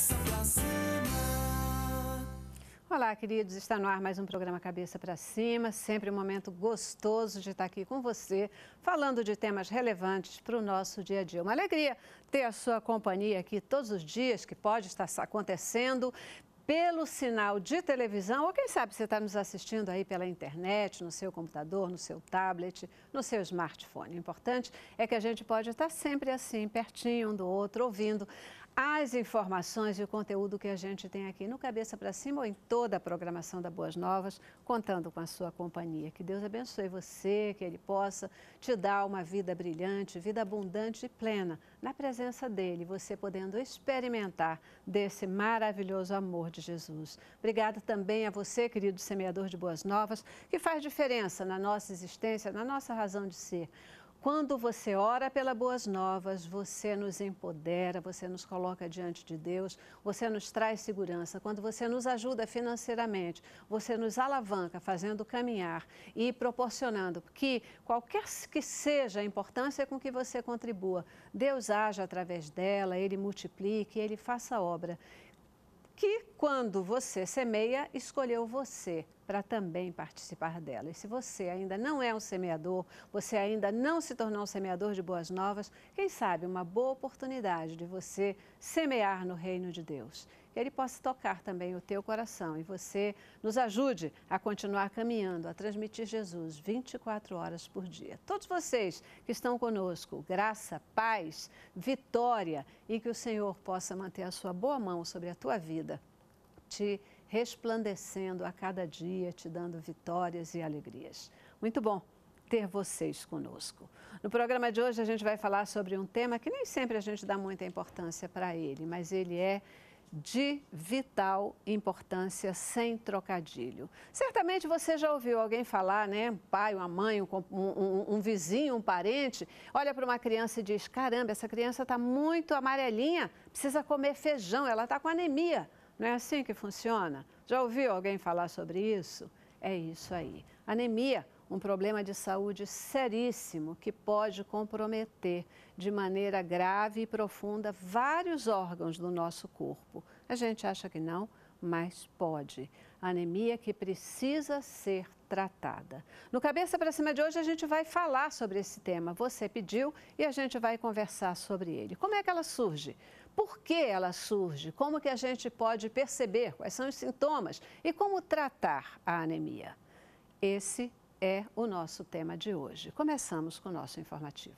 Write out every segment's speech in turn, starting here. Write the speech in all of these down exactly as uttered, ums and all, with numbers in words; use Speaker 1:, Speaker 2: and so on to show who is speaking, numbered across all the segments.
Speaker 1: Cabeça pra cima.
Speaker 2: Olá, queridos. Está no ar mais um programa Cabeça para Cima. Sempre um momento gostoso de estar aqui com você, falando de temas relevantes para o nosso dia a dia. Uma alegria ter a sua companhia aqui todos os dias, que pode estar acontecendo pelo sinal de televisão, ou quem sabe você está nos assistindo aí pela internet, no seu computador, no seu tablet, no seu smartphone. O importante é que a gente pode estar sempre assim, pertinho um do outro, ouvindo as informações e o conteúdo que a gente tem aqui no Cabeça para Cima ou em toda a programação da Boas Novas, contando com a sua companhia. Que Deus abençoe você, que Ele possa te dar uma vida brilhante, vida abundante e plena, na presença dEle, você podendo experimentar desse maravilhoso amor de Jesus. Obrigada também a você, querido semeador de Boas Novas, que faz diferença na nossa existência, na nossa razão de ser. Quando você ora pela Boas Novas, você nos empodera, você nos coloca diante de Deus, você nos traz segurança. Quando você nos ajuda financeiramente, você nos alavanca, fazendo caminhar e proporcionando que qualquer que seja a importância com que você contribua, Deus haja através dela, Ele multiplique, Ele faça obra. Que quando você semeia, escolheu você para também participar dela. E se você ainda não é um semeador, você ainda não se tornou um semeador de Boas Novas, quem sabe uma boa oportunidade de você semear no reino de Deus. Que Ele possa tocar também o teu coração e você nos ajude a continuar caminhando, a transmitir Jesus vinte e quatro horas por dia. Todos vocês que estão conosco, graça, paz, vitória e que o Senhor possa manter a sua boa mão sobre a tua vida, te resplandecendo a cada dia, te dando vitórias e alegrias. Muito bom ter vocês conosco. No programa de hoje a gente vai falar sobre um tema que nem sempre a gente dá muita importância para ele, mas ele é de vital importância, sem trocadilho. Certamente você já ouviu alguém falar, né? Um pai, uma mãe, um, um, um vizinho, um parente, olha para uma criança e diz: caramba, essa criança está muito amarelinha, precisa comer feijão, ela está com anemia. Não é assim que funciona? Já ouviu alguém falar sobre isso? É isso aí. Anemia, um problema de saúde seríssimo que pode comprometer de maneira grave e profunda vários órgãos do nosso corpo. A gente acha que não, mas pode. Anemia que precisa ser tratada. No Cabeça para Cima de hoje a gente vai falar sobre esse tema. Você pediu e a gente vai conversar sobre ele. Como é que ela surge? Por que ela surge? Como que a gente pode perceber quais são os sintomas e como tratar a anemia? Esse é o nosso tema de hoje. Começamos com o nosso informativo.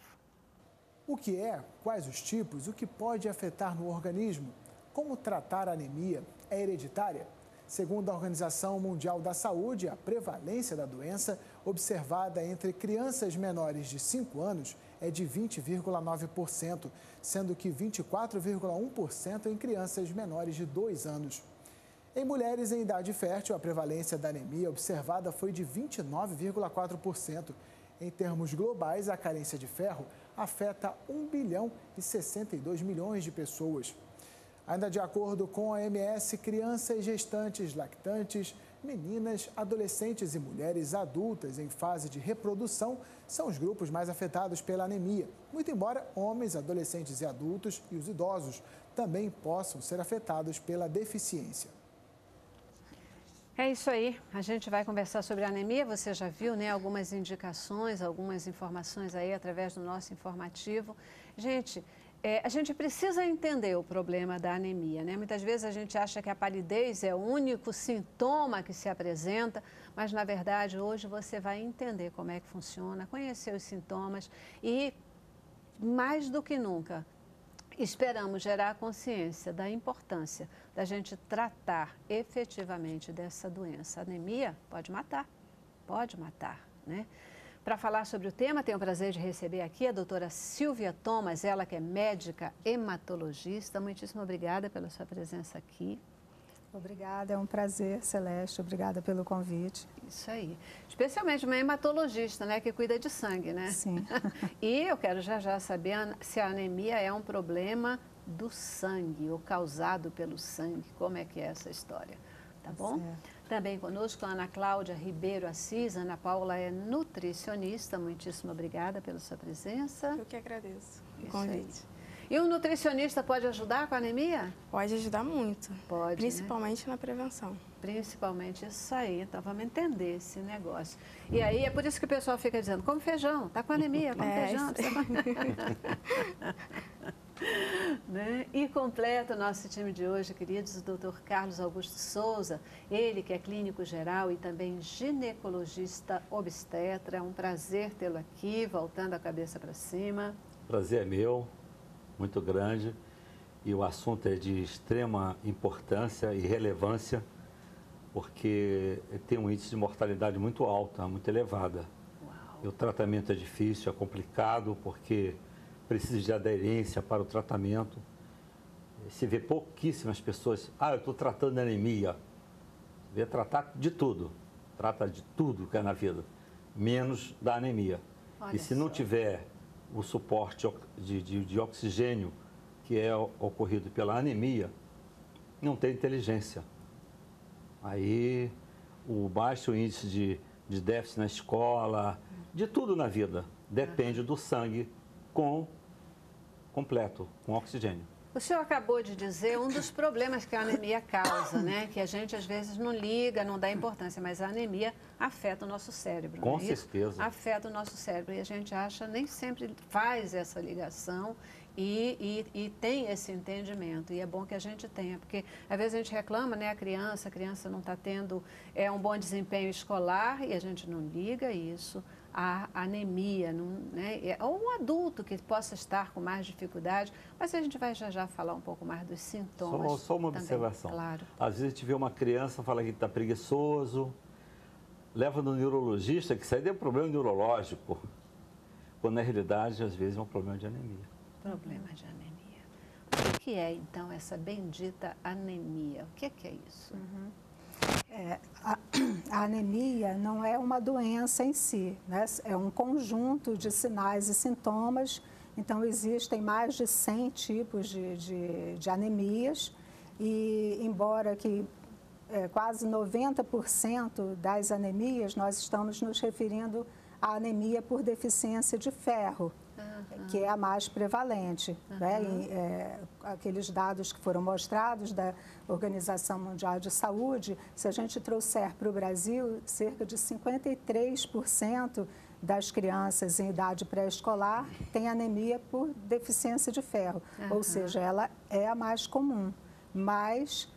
Speaker 3: O que é? Quais os tipos? O que pode afetar no organismo? Como tratar a anemia? É hereditária? Segundo a Organização Mundial da Saúde, a prevalência da doença observada entre crianças menores de cinco anos é de vinte vírgula nove por cento, sendo que vinte e quatro vírgula um por cento em crianças menores de dois anos. Em mulheres em idade fértil, a prevalência da anemia observada foi de vinte e nove vírgula quatro por cento. Em termos globais, a carência de ferro afeta um bilhão e sessenta e dois milhões de pessoas. Ainda de acordo com a O M S, crianças gestantes, lactantes, meninas, adolescentes e mulheres adultas em fase de reprodução são os grupos mais afetados pela anemia, muito embora homens, adolescentes e adultos e os idosos também possam ser afetados pela deficiência.
Speaker 2: É isso aí, a gente vai conversar sobre a anemia, você já viu, né, algumas indicações, algumas informações aí através do nosso informativo. Gente, é, a gente precisa entender o problema da anemia, né? Muitas vezes a gente acha que a palidez é o único sintoma que se apresenta, mas na verdade hoje você vai entender como é que funciona, conhecer os sintomas e, mais do que nunca, esperamos gerar a consciência da importância da gente tratar efetivamente dessa doença. A anemia pode matar, pode matar, né? Para falar sobre o tema, tenho o prazer de receber aqui a doutora Silvia Thomas, ela que é médica hematologista. Muitíssimo obrigada pela sua presença aqui.
Speaker 4: Obrigada, é um prazer, Celeste. Obrigada pelo convite.
Speaker 2: Isso aí. Especialmente uma hematologista, né, que cuida de sangue, né?
Speaker 4: Sim.
Speaker 2: E eu quero já já saber se a anemia é um problema do sangue ou causado pelo sangue. Como é que é essa história? Tá bom?
Speaker 4: Certo.
Speaker 2: Também conosco a Ana Cláudia Ribeiro Assis. Ana Paula é nutricionista. Muitíssimo obrigada pela sua presença.
Speaker 5: Eu que agradeço o
Speaker 2: Isso
Speaker 5: convite.
Speaker 2: aí. E o nutricionista pode ajudar com a anemia?
Speaker 5: Pode ajudar muito.
Speaker 2: Pode,
Speaker 5: Principalmente
Speaker 2: né?
Speaker 5: na prevenção.
Speaker 2: Principalmente isso aí, então vamos entender esse negócio. E aí é por isso que o pessoal fica dizendo, come feijão, tá com anemia, come
Speaker 5: É,
Speaker 2: feijão.
Speaker 5: isso
Speaker 2: Né? E completa o nosso time de hoje, queridos, o doutor Carlos Augusto Souza, ele que é clínico geral e também ginecologista obstetra. É um prazer tê-lo aqui, voltando a cabeça para cima.
Speaker 6: Prazer é meu, muito grande, e o assunto é de extrema importância e relevância, porque tem um índice de mortalidade muito alta, muito elevada.
Speaker 2: Uau.
Speaker 6: E o tratamento é difícil, é complicado, porque precisa de aderência para o tratamento. Se vê pouquíssimas pessoas, ah, eu estou tratando anemia. Você vê tratar de tudo, trata de tudo que é na vida, menos da anemia.
Speaker 2: Olha
Speaker 6: e se não
Speaker 2: só.
Speaker 6: tiver o suporte de, de, de oxigênio que é ocorrido pela anemia, não tem inteligência. Aí o baixo índice de, de déficit na escola, de tudo na vida, depende do sangue com completo, com oxigênio.
Speaker 2: O senhor acabou de dizer um dos problemas que a anemia causa, né? Que a gente às vezes não liga, não dá importância, mas a anemia afeta o nosso cérebro.
Speaker 6: Com
Speaker 2: não é isso?
Speaker 6: certeza.
Speaker 2: Afeta o nosso cérebro e a gente acha, nem sempre faz essa ligação e, e, e tem esse entendimento. E é bom que a gente tenha, porque às vezes a gente reclama, né? A criança, a criança não está tendo é, um bom desempenho escolar e a gente não liga isso. A anemia, não, né? Ou um adulto que possa estar com mais dificuldade, mas a gente vai já já falar um pouco mais dos sintomas.
Speaker 6: Só, só uma
Speaker 2: também,
Speaker 6: observação.
Speaker 2: Claro.
Speaker 6: Às vezes a gente vê uma criança, fala que está preguiçoso, leva no neurologista, que isso aí é um problema neurológico, quando na realidade às vezes é um problema de anemia.
Speaker 2: Problema de anemia. O que é então essa bendita anemia? O que é, que é isso?
Speaker 4: Uhum. É, a, a anemia não é uma doença em si, né? É um conjunto de sinais e sintomas. Então, existem mais de cem tipos de, de, de anemias e, embora que é, quase noventa por cento das anemias, nós estamos nos referindo à anemia por deficiência de ferro, uhum. que é a mais prevalente. Uhum. Né? E, é, aqueles dados que foram mostrados da Organização Mundial de Saúde, se a gente trouxer para o Brasil, cerca de cinquenta e três por cento das crianças em idade pré-escolar têm anemia por deficiência de ferro, uhum. ou seja, ela é a mais comum, mas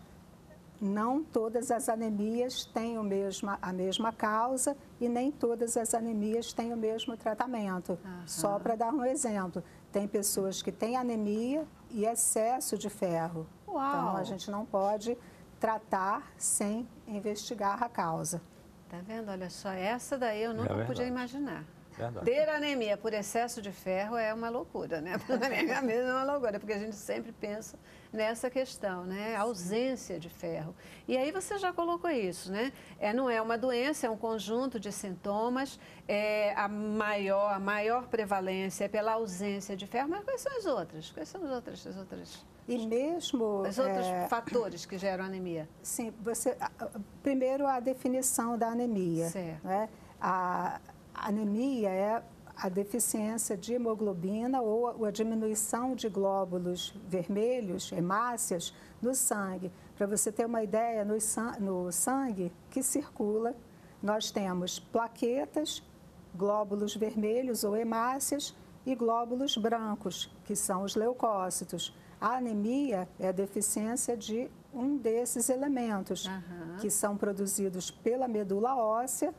Speaker 4: não todas as anemias têm o mesmo, a mesma causa e nem todas as anemias têm o mesmo tratamento. Uhum. Só para dar um exemplo, tem pessoas que têm anemia e excesso de ferro.
Speaker 2: Uau.
Speaker 4: Então, a gente não pode tratar sem investigar a causa.
Speaker 2: Tá vendo? Olha só, essa daí eu nunca
Speaker 6: é
Speaker 2: podia imaginar.
Speaker 6: Verdade.
Speaker 2: Ter anemia por excesso de ferro é uma loucura, né? Na minha cabeça é uma loucura, porque a gente sempre pensa nessa questão, né? A ausência de ferro. E aí você já colocou isso, né? É, não é uma doença, é um conjunto de sintomas. É, a, maior, a maior prevalência é pela ausência de ferro, mas quais são as outras? Quais são as outras? As outras...
Speaker 4: E mesmo...
Speaker 2: Os outros
Speaker 4: é,
Speaker 2: fatores que geram anemia?
Speaker 4: Sim, você, primeiro a definição da anemia.
Speaker 2: Certo.
Speaker 4: Né? A, a anemia é a deficiência de hemoglobina ou a diminuição de glóbulos vermelhos, hemácias, no sangue. Para você ter uma ideia, no, no sangue que circula, nós temos plaquetas, glóbulos vermelhos ou hemácias e glóbulos brancos, que são os leucócitos. A anemia é a deficiência de um desses elementos, uhum. que são produzidos pela medula óssea,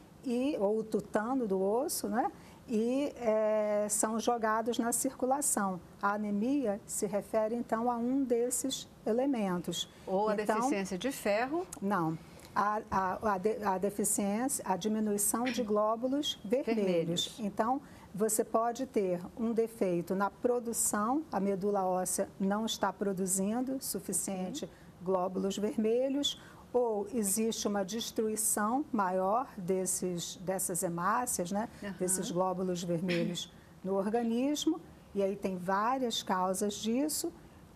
Speaker 4: e, ou o tutano do osso, né? E é, são jogados na circulação. A anemia se refere, então, a um desses elementos.
Speaker 2: Ou a
Speaker 4: então,
Speaker 2: deficiência de ferro?
Speaker 4: Não. A, a, a, de, a deficiência, a diminuição de glóbulos vermelhos. vermelhos. Então, você pode ter um defeito na produção, a medula óssea não está produzindo suficiente uhum. glóbulos vermelhos, ou existe uma destruição maior desses, dessas hemácias, né? Uhum. desses glóbulos vermelhos no organismo, e aí tem várias causas disso,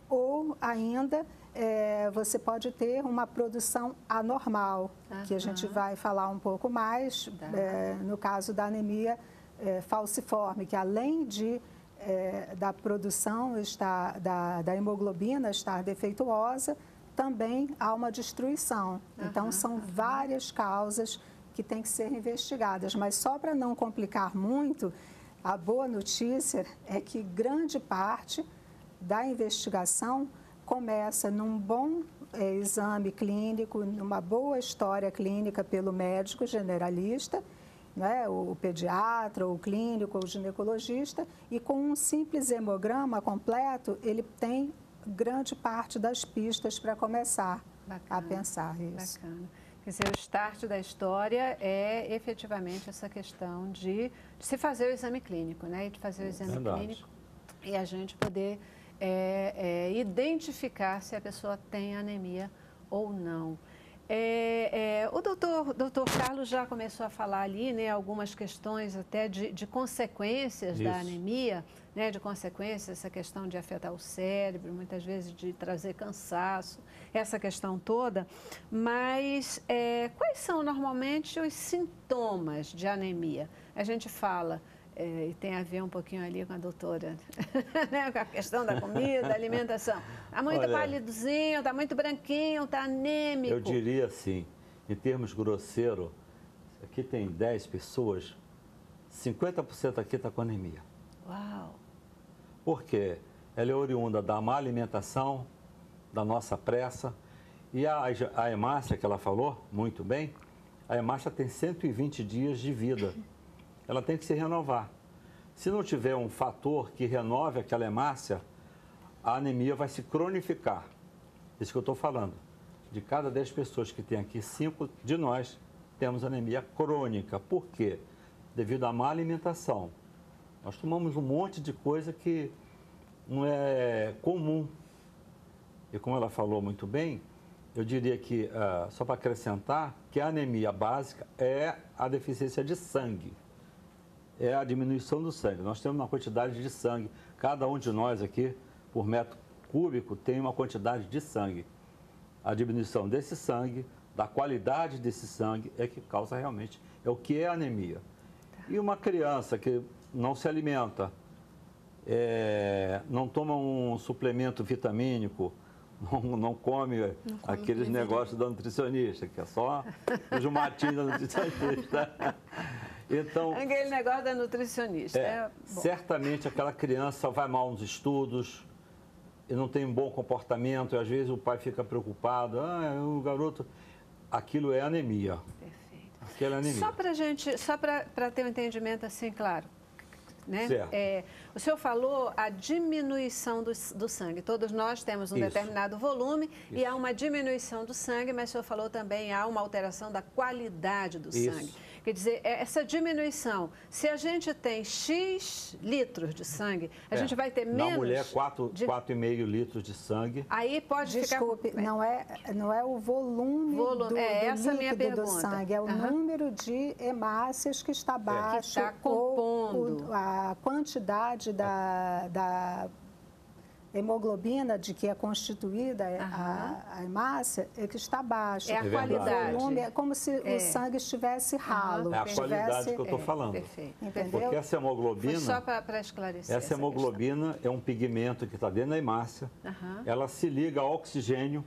Speaker 4: ou ainda é, você pode ter uma produção anormal, uhum. que a gente vai falar um pouco mais, é, no caso da anemia é, falciforme, que além de é, da produção estar, da, da hemoglobina estar defeituosa, também há uma destruição. Então, uhum, são várias causas que têm que ser investigadas. Mas só para não complicar muito, a boa notícia é que grande parte da investigação começa num bom é, exame clínico, numa boa história clínica pelo médico generalista, né, o pediatra, o clínico, o ginecologista, e com um simples hemograma completo, ele tem grande parte das pistas para começar Bacana. a pensar isso.
Speaker 2: Bacana. Quer dizer, o start da história é efetivamente essa questão de, de se fazer o exame clínico, né? De fazer o exame Verdade. clínico e a gente poder é, é, identificar se a pessoa tem anemia ou não. É, é, o doutor, doutor Carlos já começou a falar ali, né, algumas questões até de, de consequências Isso. da anemia, né, de consequências, essa questão de afetar o cérebro, muitas vezes de trazer cansaço, essa questão toda. Mas é, quais são normalmente os sintomas de anemia? A gente fala... É, e tem a ver um pouquinho ali com a doutora, né? Com a questão da comida, da alimentação. Está muito Olha, palidozinho, está muito branquinho, está anêmico.
Speaker 6: Eu diria assim, em termos grosseiros, aqui tem dez pessoas, cinquenta por cento aqui está com anemia.
Speaker 2: Uau!
Speaker 6: Por quê? Ela é oriunda da má alimentação, da nossa pressa. E a, a hemácia que ela falou, muito bem, a hemácia tem cento e vinte dias de vida. Ela tem que se renovar. Se não tiver um fator que renove aquela hemácia, a anemia vai se cronificar. Isso que eu estou falando. De cada dez pessoas que tem aqui, cinco de nós temos anemia crônica. Por quê? Devido à má alimentação. Nós tomamos um monte de coisa que não é comum. E como ela falou muito bem, eu diria que, uh, só para acrescentar, que a anemia básica é a deficiência de sangue. É a diminuição do sangue. Nós temos uma quantidade de sangue. Cada um de nós aqui, por metro cúbico, tem uma quantidade de sangue. A diminuição desse sangue, da qualidade desse sangue, é que causa realmente, é o que é anemia. E uma criança que não se alimenta, é, não toma um suplemento vitamínico, não, não come, não come aqueles negócios da nutricionista, que é só o jumatinho da nutricionista. Então,
Speaker 2: aquele negócio da nutricionista.
Speaker 6: É, é certamente aquela criança vai mal nos estudos, e não tem um bom comportamento, e às vezes o pai fica preocupado, ah, o garoto, aquilo é anemia.
Speaker 2: Perfeito.
Speaker 6: Aquilo é anemia.
Speaker 2: Só para gente, só para ter um entendimento assim, claro, né?
Speaker 6: Certo.
Speaker 2: É, o senhor falou a diminuição do, do sangue. Todos nós temos um
Speaker 6: Isso.
Speaker 2: determinado volume
Speaker 6: Isso.
Speaker 2: e há uma diminuição do sangue, mas o senhor falou também há uma alteração da qualidade do
Speaker 6: Isso.
Speaker 2: sangue. Quer dizer, essa diminuição, se a gente tem X litros de sangue, a
Speaker 6: é.
Speaker 2: gente vai ter menos...
Speaker 6: Na mulher, quatro
Speaker 2: de...
Speaker 6: vírgula cinco litros de sangue.
Speaker 2: Aí pode
Speaker 4: Desculpe,
Speaker 2: ficar...
Speaker 4: não é, não é o volume, volume. do,
Speaker 2: é, essa
Speaker 4: do
Speaker 2: minha
Speaker 4: líquido do
Speaker 2: pergunta.
Speaker 4: sangue, é o
Speaker 2: uhum.
Speaker 4: número de hemácias que está baixo,
Speaker 2: é. que está compondo.
Speaker 4: ou o, a quantidade da, da hemoglobina de que é constituída uhum. a, a hemácia é que está baixa.
Speaker 2: É a é qualidade.
Speaker 4: O volume é como se
Speaker 2: é.
Speaker 4: o sangue estivesse ralo.
Speaker 6: É a
Speaker 4: estivesse,
Speaker 6: qualidade que eu estou
Speaker 2: é,
Speaker 6: falando.
Speaker 2: Perfeito.
Speaker 4: Entendeu?
Speaker 6: Porque essa hemoglobina...
Speaker 2: Foi só para esclarecer
Speaker 6: Essa, essa hemoglobina questão. é um pigmento que está dentro da hemácia.
Speaker 2: Uhum.
Speaker 6: Ela se liga ao oxigênio,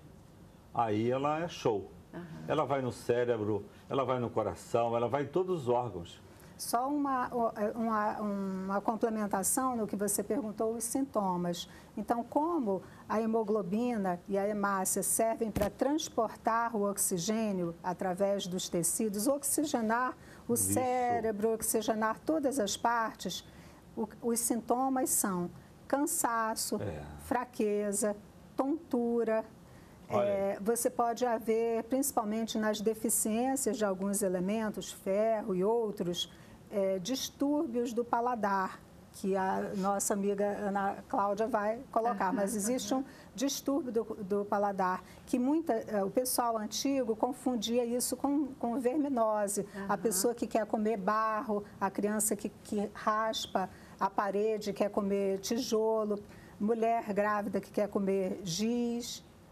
Speaker 6: aí ela é show. Uhum. Ela vai no cérebro, ela vai no coração, ela vai em todos os órgãos.
Speaker 4: Só uma, uma, uma complementação no que você perguntou, os sintomas. Então, como a hemoglobina e a hemácia servem para transportar o oxigênio através dos tecidos, oxigenar o Isso. cérebro, oxigenar todas as partes, o, os sintomas são cansaço, é. fraqueza, tontura. É, você pode haver, principalmente nas deficiências de alguns elementos, ferro e outros, É, distúrbios do paladar, que a nossa amiga Ana Cláudia vai colocar. Uhum, Mas existe uhum. um distúrbio do, do paladar, que muita, o pessoal antigo confundia isso com, com verminose. Uhum. A pessoa que quer comer barro, a criança que, que raspa a parede, quer comer tijolo, mulher grávida que quer comer giz.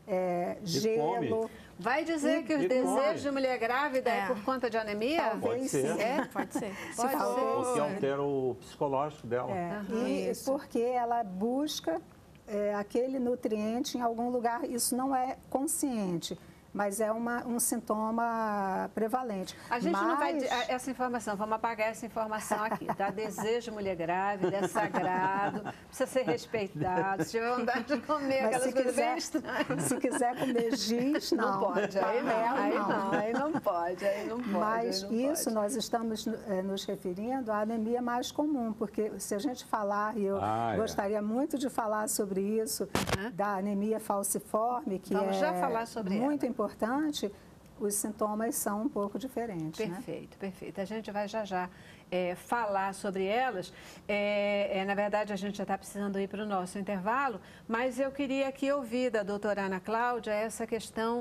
Speaker 4: é, gelo.
Speaker 2: Vai dizer
Speaker 4: E-
Speaker 2: que os
Speaker 6: e
Speaker 2: desejos
Speaker 6: come.
Speaker 2: de mulher grávida é,
Speaker 5: É.
Speaker 2: por conta de anemia?
Speaker 4: Talvez
Speaker 6: Pode ser.
Speaker 4: sim.
Speaker 2: É?
Speaker 5: Pode ser.
Speaker 2: Pode
Speaker 4: Talvez.
Speaker 2: ser.
Speaker 6: Porque altera o psicológico dela.
Speaker 4: É,
Speaker 2: Aham.
Speaker 4: e
Speaker 5: Isso.
Speaker 4: porque ela busca é, aquele nutriente em algum lugar, isso não é consciente, mas é uma, um sintoma prevalente.
Speaker 2: A gente não vai.
Speaker 4: Mas-
Speaker 2: a- Essa informação, vamos apagar essa informação aqui, tá? Desejo de mulher grávida, é sagrado, precisa ser respeitado. Se tiver vontade de comer
Speaker 4: Mas
Speaker 2: aquelas
Speaker 4: se
Speaker 2: coisas bem
Speaker 4: quiser,
Speaker 2: estranhas.
Speaker 4: se quiser comer giz, não.
Speaker 2: Não pode, aí não,
Speaker 4: Papel,
Speaker 2: aí não, aí não pode, aí não pode.
Speaker 4: Mas
Speaker 2: aí não
Speaker 4: isso
Speaker 2: pode.
Speaker 4: nós estamos eh, nos referindo à anemia mais comum, porque se a gente falar, e eu
Speaker 6: Ah, é.
Speaker 4: gostaria muito de falar sobre isso, da anemia falciforme, que
Speaker 2: Vamos
Speaker 4: é
Speaker 2: já falar sobre
Speaker 4: muito
Speaker 2: ela.
Speaker 4: importante, os sintomas são um pouco diferentes. Né?
Speaker 2: Perfeito, perfeito. A gente vai já já é, falar sobre elas. É, é, na verdade, a gente já está precisando ir para o nosso intervalo, mas eu queria aqui ouvir da doutora Ana Cláudia essa questão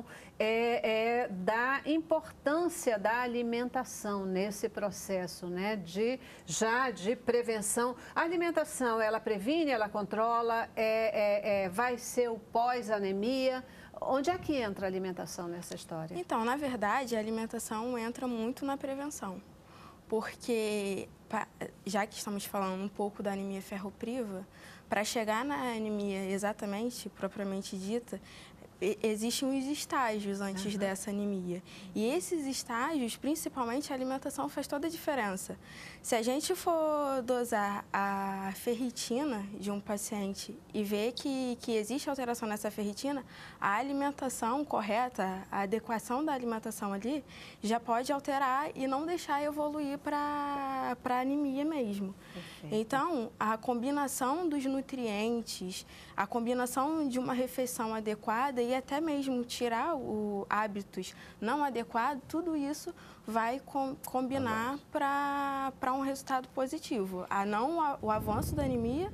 Speaker 2: é, é, da importância da alimentação nesse processo, né? De, já de prevenção. A alimentação, ela previne, ela controla, é, é, é, vai ser o pós-anemia. Onde é que entra a alimentação nessa história?
Speaker 5: Então, na verdade, a alimentação entra muito na prevenção, porque, pa- já que estamos falando um pouco da anemia ferropriva, para chegar na anemia exatamente, propriamente dita, e- existem os estágios antes dessa anemia. E esses estágios, principalmente a alimentação, faz toda a diferença. Se a gente for dosar a ferritina de um paciente e ver que, que existe alteração nessa ferritina, a alimentação correta, a adequação da alimentação ali, já pode alterar e não deixar evoluir para a anemia mesmo. Então, a combinação dos nutrientes, a combinação de uma refeição adequada e até mesmo tirar o hábitos não adequados, tudo isso vai com, combinar para um resultado positivo. A não a- o avanço da anemia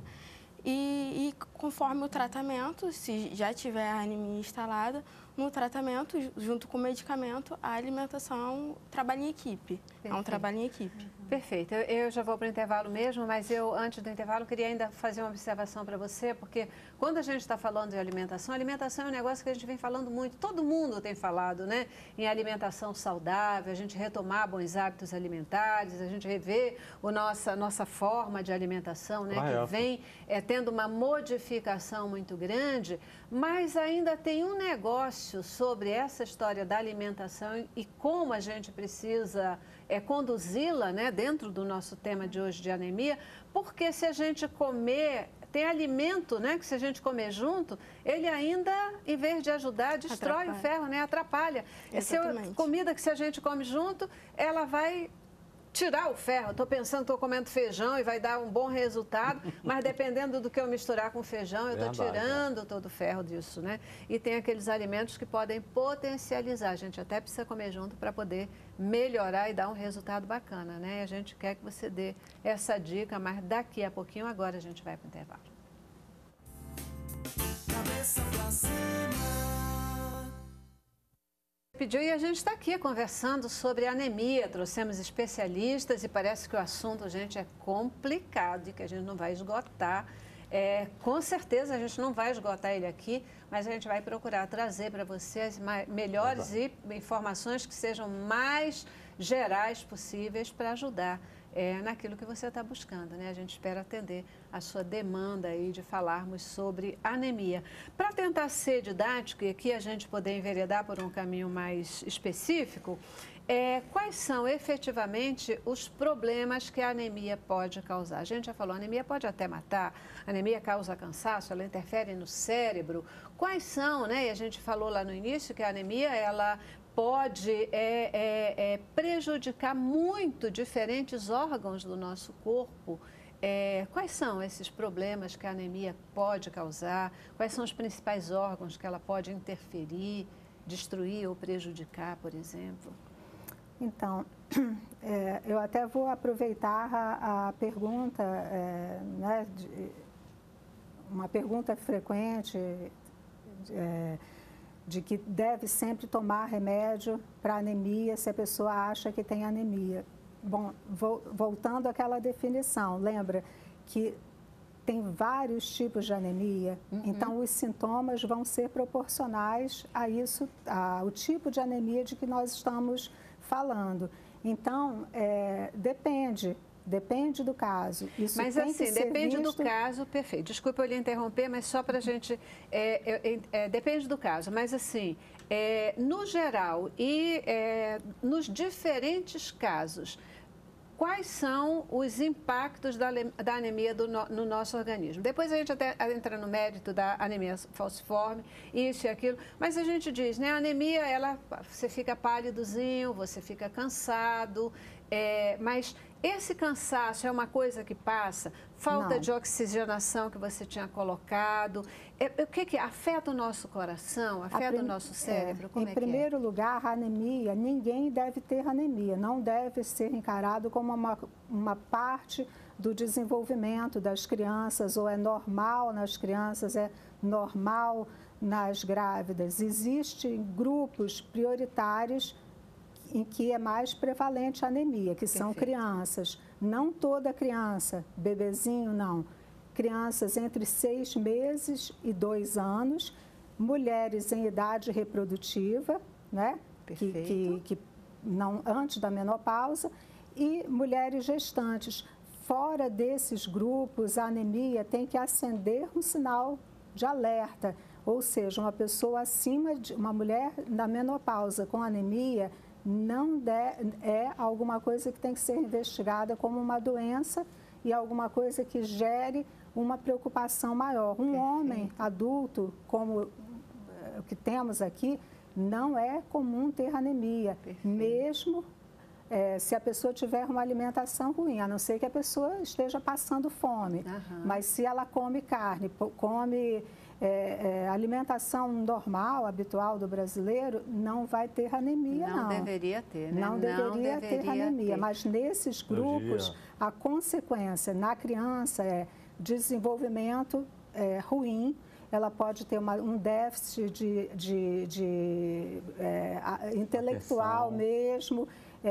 Speaker 5: e, e conforme o tratamento, se já tiver a anemia instalada, no tratamento, junto com o medicamento, a alimentação trabalha em equipe. É um
Speaker 2: Perfeito.
Speaker 5: trabalho em equipe.
Speaker 2: Perfeito. Eu, eu já vou para o intervalo mesmo, mas eu, antes do intervalo, queria ainda fazer uma observação para você, porque quando a gente está falando de alimentação, alimentação é um negócio que a gente vem falando muito, todo mundo tem falado, né? Em alimentação saudável, a gente retomar bons hábitos alimentares, a gente rever a nossa, nossa forma de alimentação, né?
Speaker 6: Correto.
Speaker 2: Que vem é, tendo uma modificação muito grande, mas ainda tem um negócio sobre essa história da alimentação e como a gente precisa é, conduzi-la, né, dentro do nosso tema de hoje de anemia, porque se a gente comer, tem alimento, né, que se a gente comer junto, ele ainda, em vez de ajudar, destrói o
Speaker 5: Atrapalha.
Speaker 2: ferro, né, atrapalha. Se eu-
Speaker 5: Exatamente.
Speaker 2: comida que se a gente come junto, ela vai tirar o ferro. Estou pensando que estou comendo feijão e vai dar um bom resultado, mas dependendo do que eu misturar com feijão, eu estou
Speaker 6: Verdade,
Speaker 2: tirando todo o ferro disso, né? E tem aqueles alimentos que podem potencializar. A gente até precisa comer junto para poder melhorar e dar um resultado bacana, né? E a gente quer que você dê essa dica, mas daqui a pouquinho, agora a gente vai para o intervalo.
Speaker 1: Cabeça pra cima.
Speaker 2: Pediu e a gente está aqui conversando sobre anemia. Trouxemos especialistas e parece que o assunto, gente, é complicado e que a gente não vai esgotar. É, com certeza a gente não vai esgotar ele aqui, mas a gente vai procurar trazer para você as mai- melhores e informações que sejam mais gerais possíveis para ajudar é, naquilo que você está buscando, né? A gente espera atender a sua demanda aí de falarmos sobre anemia. Para tentar ser didático e aqui a gente poder enveredar por um caminho mais específico, é, quais são efetivamente os problemas que a anemia pode causar? A gente já falou, a anemia pode até matar, a anemia causa cansaço, ela interfere no cérebro. Quais são, né? E a gente falou lá no início que a anemia, ela pode é, é, é, prejudicar muito diferentes órgãos do nosso corpo. É, quais são esses problemas que a anemia pode causar? Quais são os principais órgãos que ela pode interferir, destruir ou prejudicar, por exemplo?
Speaker 4: Então, é, eu até vou aproveitar a, a pergunta, é, né, de, uma pergunta frequente é, de que deve sempre tomar remédio para anemia se a pessoa acha que tem anemia. Bom, vo, voltando àquela definição, lembra que tem vários tipos de anemia, uhum. então os sintomas vão ser proporcionais a isso, ao tipo de anemia de que nós estamos falando. Então, é, depende, depende do caso. Isso
Speaker 2: mas
Speaker 4: tem
Speaker 2: assim,
Speaker 4: que ser
Speaker 2: depende
Speaker 4: visto...
Speaker 2: do caso, perfeito. Desculpa eu lhe interromper, mas só para a gente... É, é, é, depende do caso, mas assim, é, no geral e é, nos diferentes casos, quais são os impactos da, da anemia do, no, no nosso organismo? Depois a gente até entra no mérito da anemia falciforme, isso e aquilo, mas a gente diz, né, a anemia, ela, você fica pálidozinho, você fica cansado, é, mas esse cansaço é uma coisa que passa? Falta
Speaker 4: Não.
Speaker 2: de oxigenação que você tinha colocado? É, o que que afeta o nosso coração? Afeta
Speaker 4: prim...
Speaker 2: o nosso cérebro?
Speaker 4: É,
Speaker 2: Como
Speaker 4: em
Speaker 2: é
Speaker 4: primeiro
Speaker 2: que é?
Speaker 4: lugar, a anemia, ninguém deve ter anemia. Não deve ser encarado como uma, uma parte do desenvolvimento das crianças, ou é normal nas crianças, é normal nas grávidas. Existem grupos prioritários em que é mais prevalente a anemia, que são
Speaker 2: Perfeito.
Speaker 4: crianças. Não toda criança, bebezinho, não. Crianças entre seis meses e dois anos, mulheres em idade reprodutiva, né? que, que, que não antes da menopausa, e mulheres gestantes. Fora desses grupos, a anemia tem que acender um sinal de alerta, ou seja, uma pessoa acima de uma mulher na menopausa com anemia não de, é alguma coisa que tem que ser investigada como uma doença e alguma coisa que gere uma preocupação maior. Um
Speaker 2: Perfeito.
Speaker 4: Homem adulto, como o que temos aqui, não é comum ter anemia,
Speaker 2: Perfeito.
Speaker 4: mesmo é, se a pessoa tiver uma alimentação ruim, a não ser que a pessoa esteja passando fome.
Speaker 2: Uhum.
Speaker 4: Mas se ela come carne, come é, é, alimentação normal, habitual do brasileiro, não vai ter anemia, não.
Speaker 2: Não deveria ter, né?
Speaker 4: Não,
Speaker 2: Não
Speaker 4: deveria,
Speaker 2: deveria
Speaker 4: ter anemia,
Speaker 2: ter.
Speaker 4: mas nesses grupos, a consequência na criança é desenvolvimento é, ruim, ela pode ter uma, um déficit de, de, de é, intelectual
Speaker 6: Atenção.
Speaker 4: mesmo,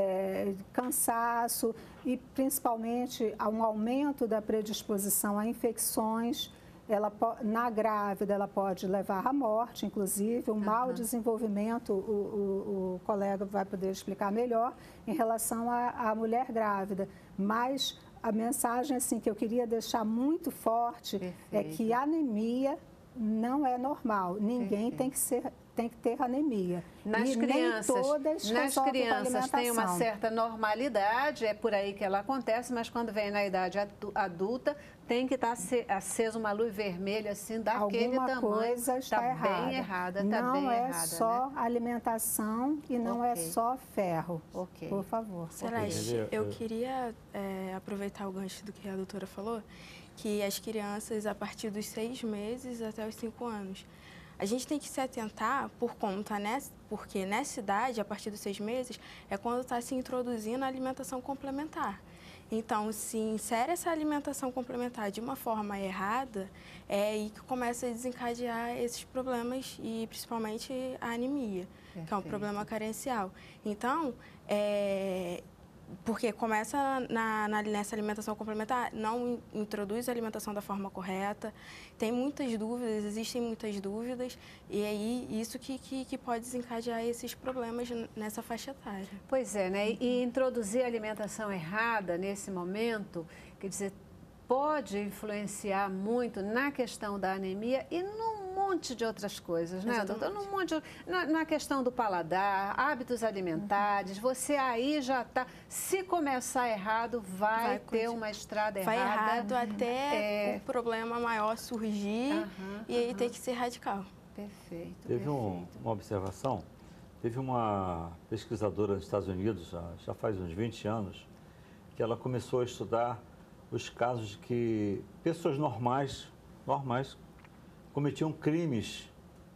Speaker 4: é, cansaço e principalmente um aumento da predisposição a infecções. Ela, na grávida, ela pode levar à morte, inclusive, um uhum. mau desenvolvimento, o, o, o colega vai poder explicar melhor, em relação à, à mulher grávida. Mas a mensagem assim, que eu queria deixar muito forte Perfeito. É que a anemia não é normal. Ninguém tem que, ser, tem que ter anemia.
Speaker 2: Nas
Speaker 4: e
Speaker 2: crianças,
Speaker 4: nem todas
Speaker 2: nas crianças tem uma certa normalidade, é por aí que ela acontece, mas quando vem na idade adulta, tem que estar acesa uma luz vermelha assim, daquele
Speaker 4: Alguma
Speaker 2: tamanho.
Speaker 4: coisa está
Speaker 2: tá
Speaker 4: errada.
Speaker 2: bem errada, tá
Speaker 4: não
Speaker 2: bem
Speaker 4: é
Speaker 2: errada,
Speaker 4: só
Speaker 2: né?
Speaker 4: alimentação e não
Speaker 2: okay.
Speaker 4: é só ferro.
Speaker 2: Okay.
Speaker 4: Por favor.
Speaker 5: Celeste, okay. eu queria é, aproveitar o gancho do que a doutora falou, que as crianças, a partir dos seis meses até os cinco anos, a gente tem que se atentar por conta, né? Porque nessa idade, a partir dos seis meses, é quando está se introduzindo a alimentação complementar. Então, se insere essa alimentação complementar de uma forma errada, é aí que começa a desencadear esses problemas e principalmente a anemia, Perfeito. Que é um problema carencial. Então, é... porque começa na, na, nessa alimentação complementar, não introduz a alimentação da forma correta, tem muitas dúvidas, existem muitas dúvidas, e aí isso que, que, que pode desencadear esses problemas nessa faixa etária.
Speaker 2: Pois é, né? E introduzir a alimentação errada nesse momento, quer dizer, pode influenciar muito na questão da anemia e num monte de outras coisas, né, doutor? Num monte, na, na questão do paladar, hábitos alimentares, você aí já está, se começar errado, vai, vai ter uma estrada
Speaker 5: vai
Speaker 2: errada.
Speaker 5: Vai errado até é... o problema maior surgir uhum, e aí uhum. tem que ser radical.
Speaker 2: Perfeito.
Speaker 6: Teve
Speaker 2: perfeito.
Speaker 6: Um, uma observação, teve uma pesquisadora nos Estados Unidos, já, já faz uns vinte anos, que ela começou a estudar os casos de que pessoas normais, normais, cometiam crimes,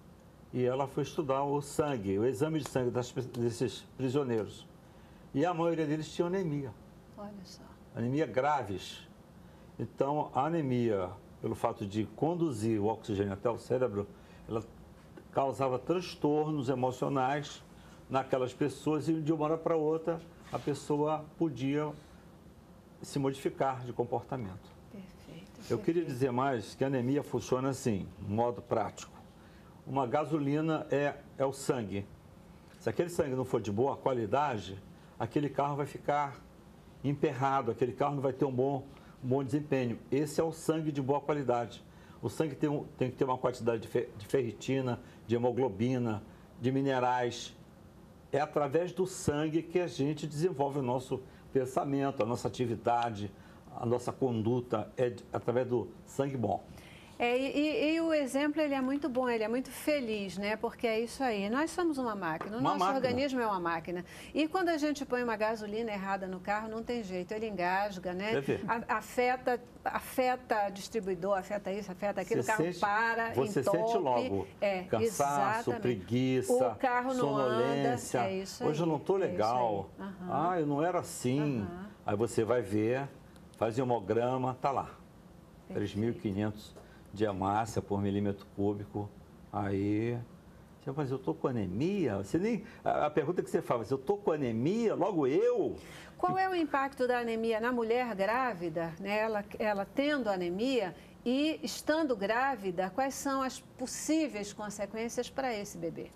Speaker 6: e ela foi estudar o sangue, o exame de sangue das, desses prisioneiros. E a maioria deles tinha anemia.
Speaker 2: Olha só.
Speaker 6: Anemia graves. Então, a anemia, pelo fato de conduzir o oxigênio até o cérebro, ela causava transtornos emocionais naquelas pessoas, e de uma hora para outra a pessoa podia se modificar de comportamento.
Speaker 2: Perfeito.
Speaker 6: Eu queria dizer mais que a anemia funciona assim, no modo prático. Uma gasolina é, é o sangue. Se aquele sangue não for de boa qualidade, aquele carro vai ficar emperrado, aquele carro não vai ter um bom, um bom desempenho. Esse é o sangue de boa qualidade. O sangue tem, um, tem que ter uma quantidade de, fe, de ferritina, de hemoglobina, de minerais. É através do sangue que a gente desenvolve o nosso pensamento, a nossa atividade, a nossa conduta, é através do sangue bom.
Speaker 2: É, e, e o exemplo ele é muito bom, ele é muito feliz, né? Porque é isso aí. Nós somos uma máquina, o
Speaker 6: Uma
Speaker 2: nosso
Speaker 6: máquina.
Speaker 2: organismo é uma máquina. E quando a gente põe uma gasolina errada no carro, não tem jeito, ele engasga, né? A, afeta, afeta distribuidor, afeta isso, afeta aquilo,
Speaker 6: Você
Speaker 2: o carro
Speaker 6: sente,
Speaker 2: para,
Speaker 6: Você
Speaker 2: entope.
Speaker 6: sente logo
Speaker 2: é,
Speaker 6: cansaço,
Speaker 2: exatamente.
Speaker 6: preguiça,
Speaker 2: o carro não
Speaker 6: sonolência.
Speaker 2: anda. É isso
Speaker 6: Hoje eu não estou
Speaker 2: é
Speaker 6: legal.
Speaker 2: Uhum.
Speaker 6: Ah, eu não era assim.
Speaker 2: Uhum.
Speaker 6: Aí você vai ver, faz hemograma, tá lá. três mil e quinhentos de hemácia por milímetro cúbico. Aí, você fala, mas eu estou com anemia? Você nem, a, a pergunta que você fala, mas eu estou com anemia, logo eu?
Speaker 2: Qual é o impacto da anemia na mulher grávida, né? ela, ela tendo anemia e estando grávida, quais são as possíveis consequências para esse bebê?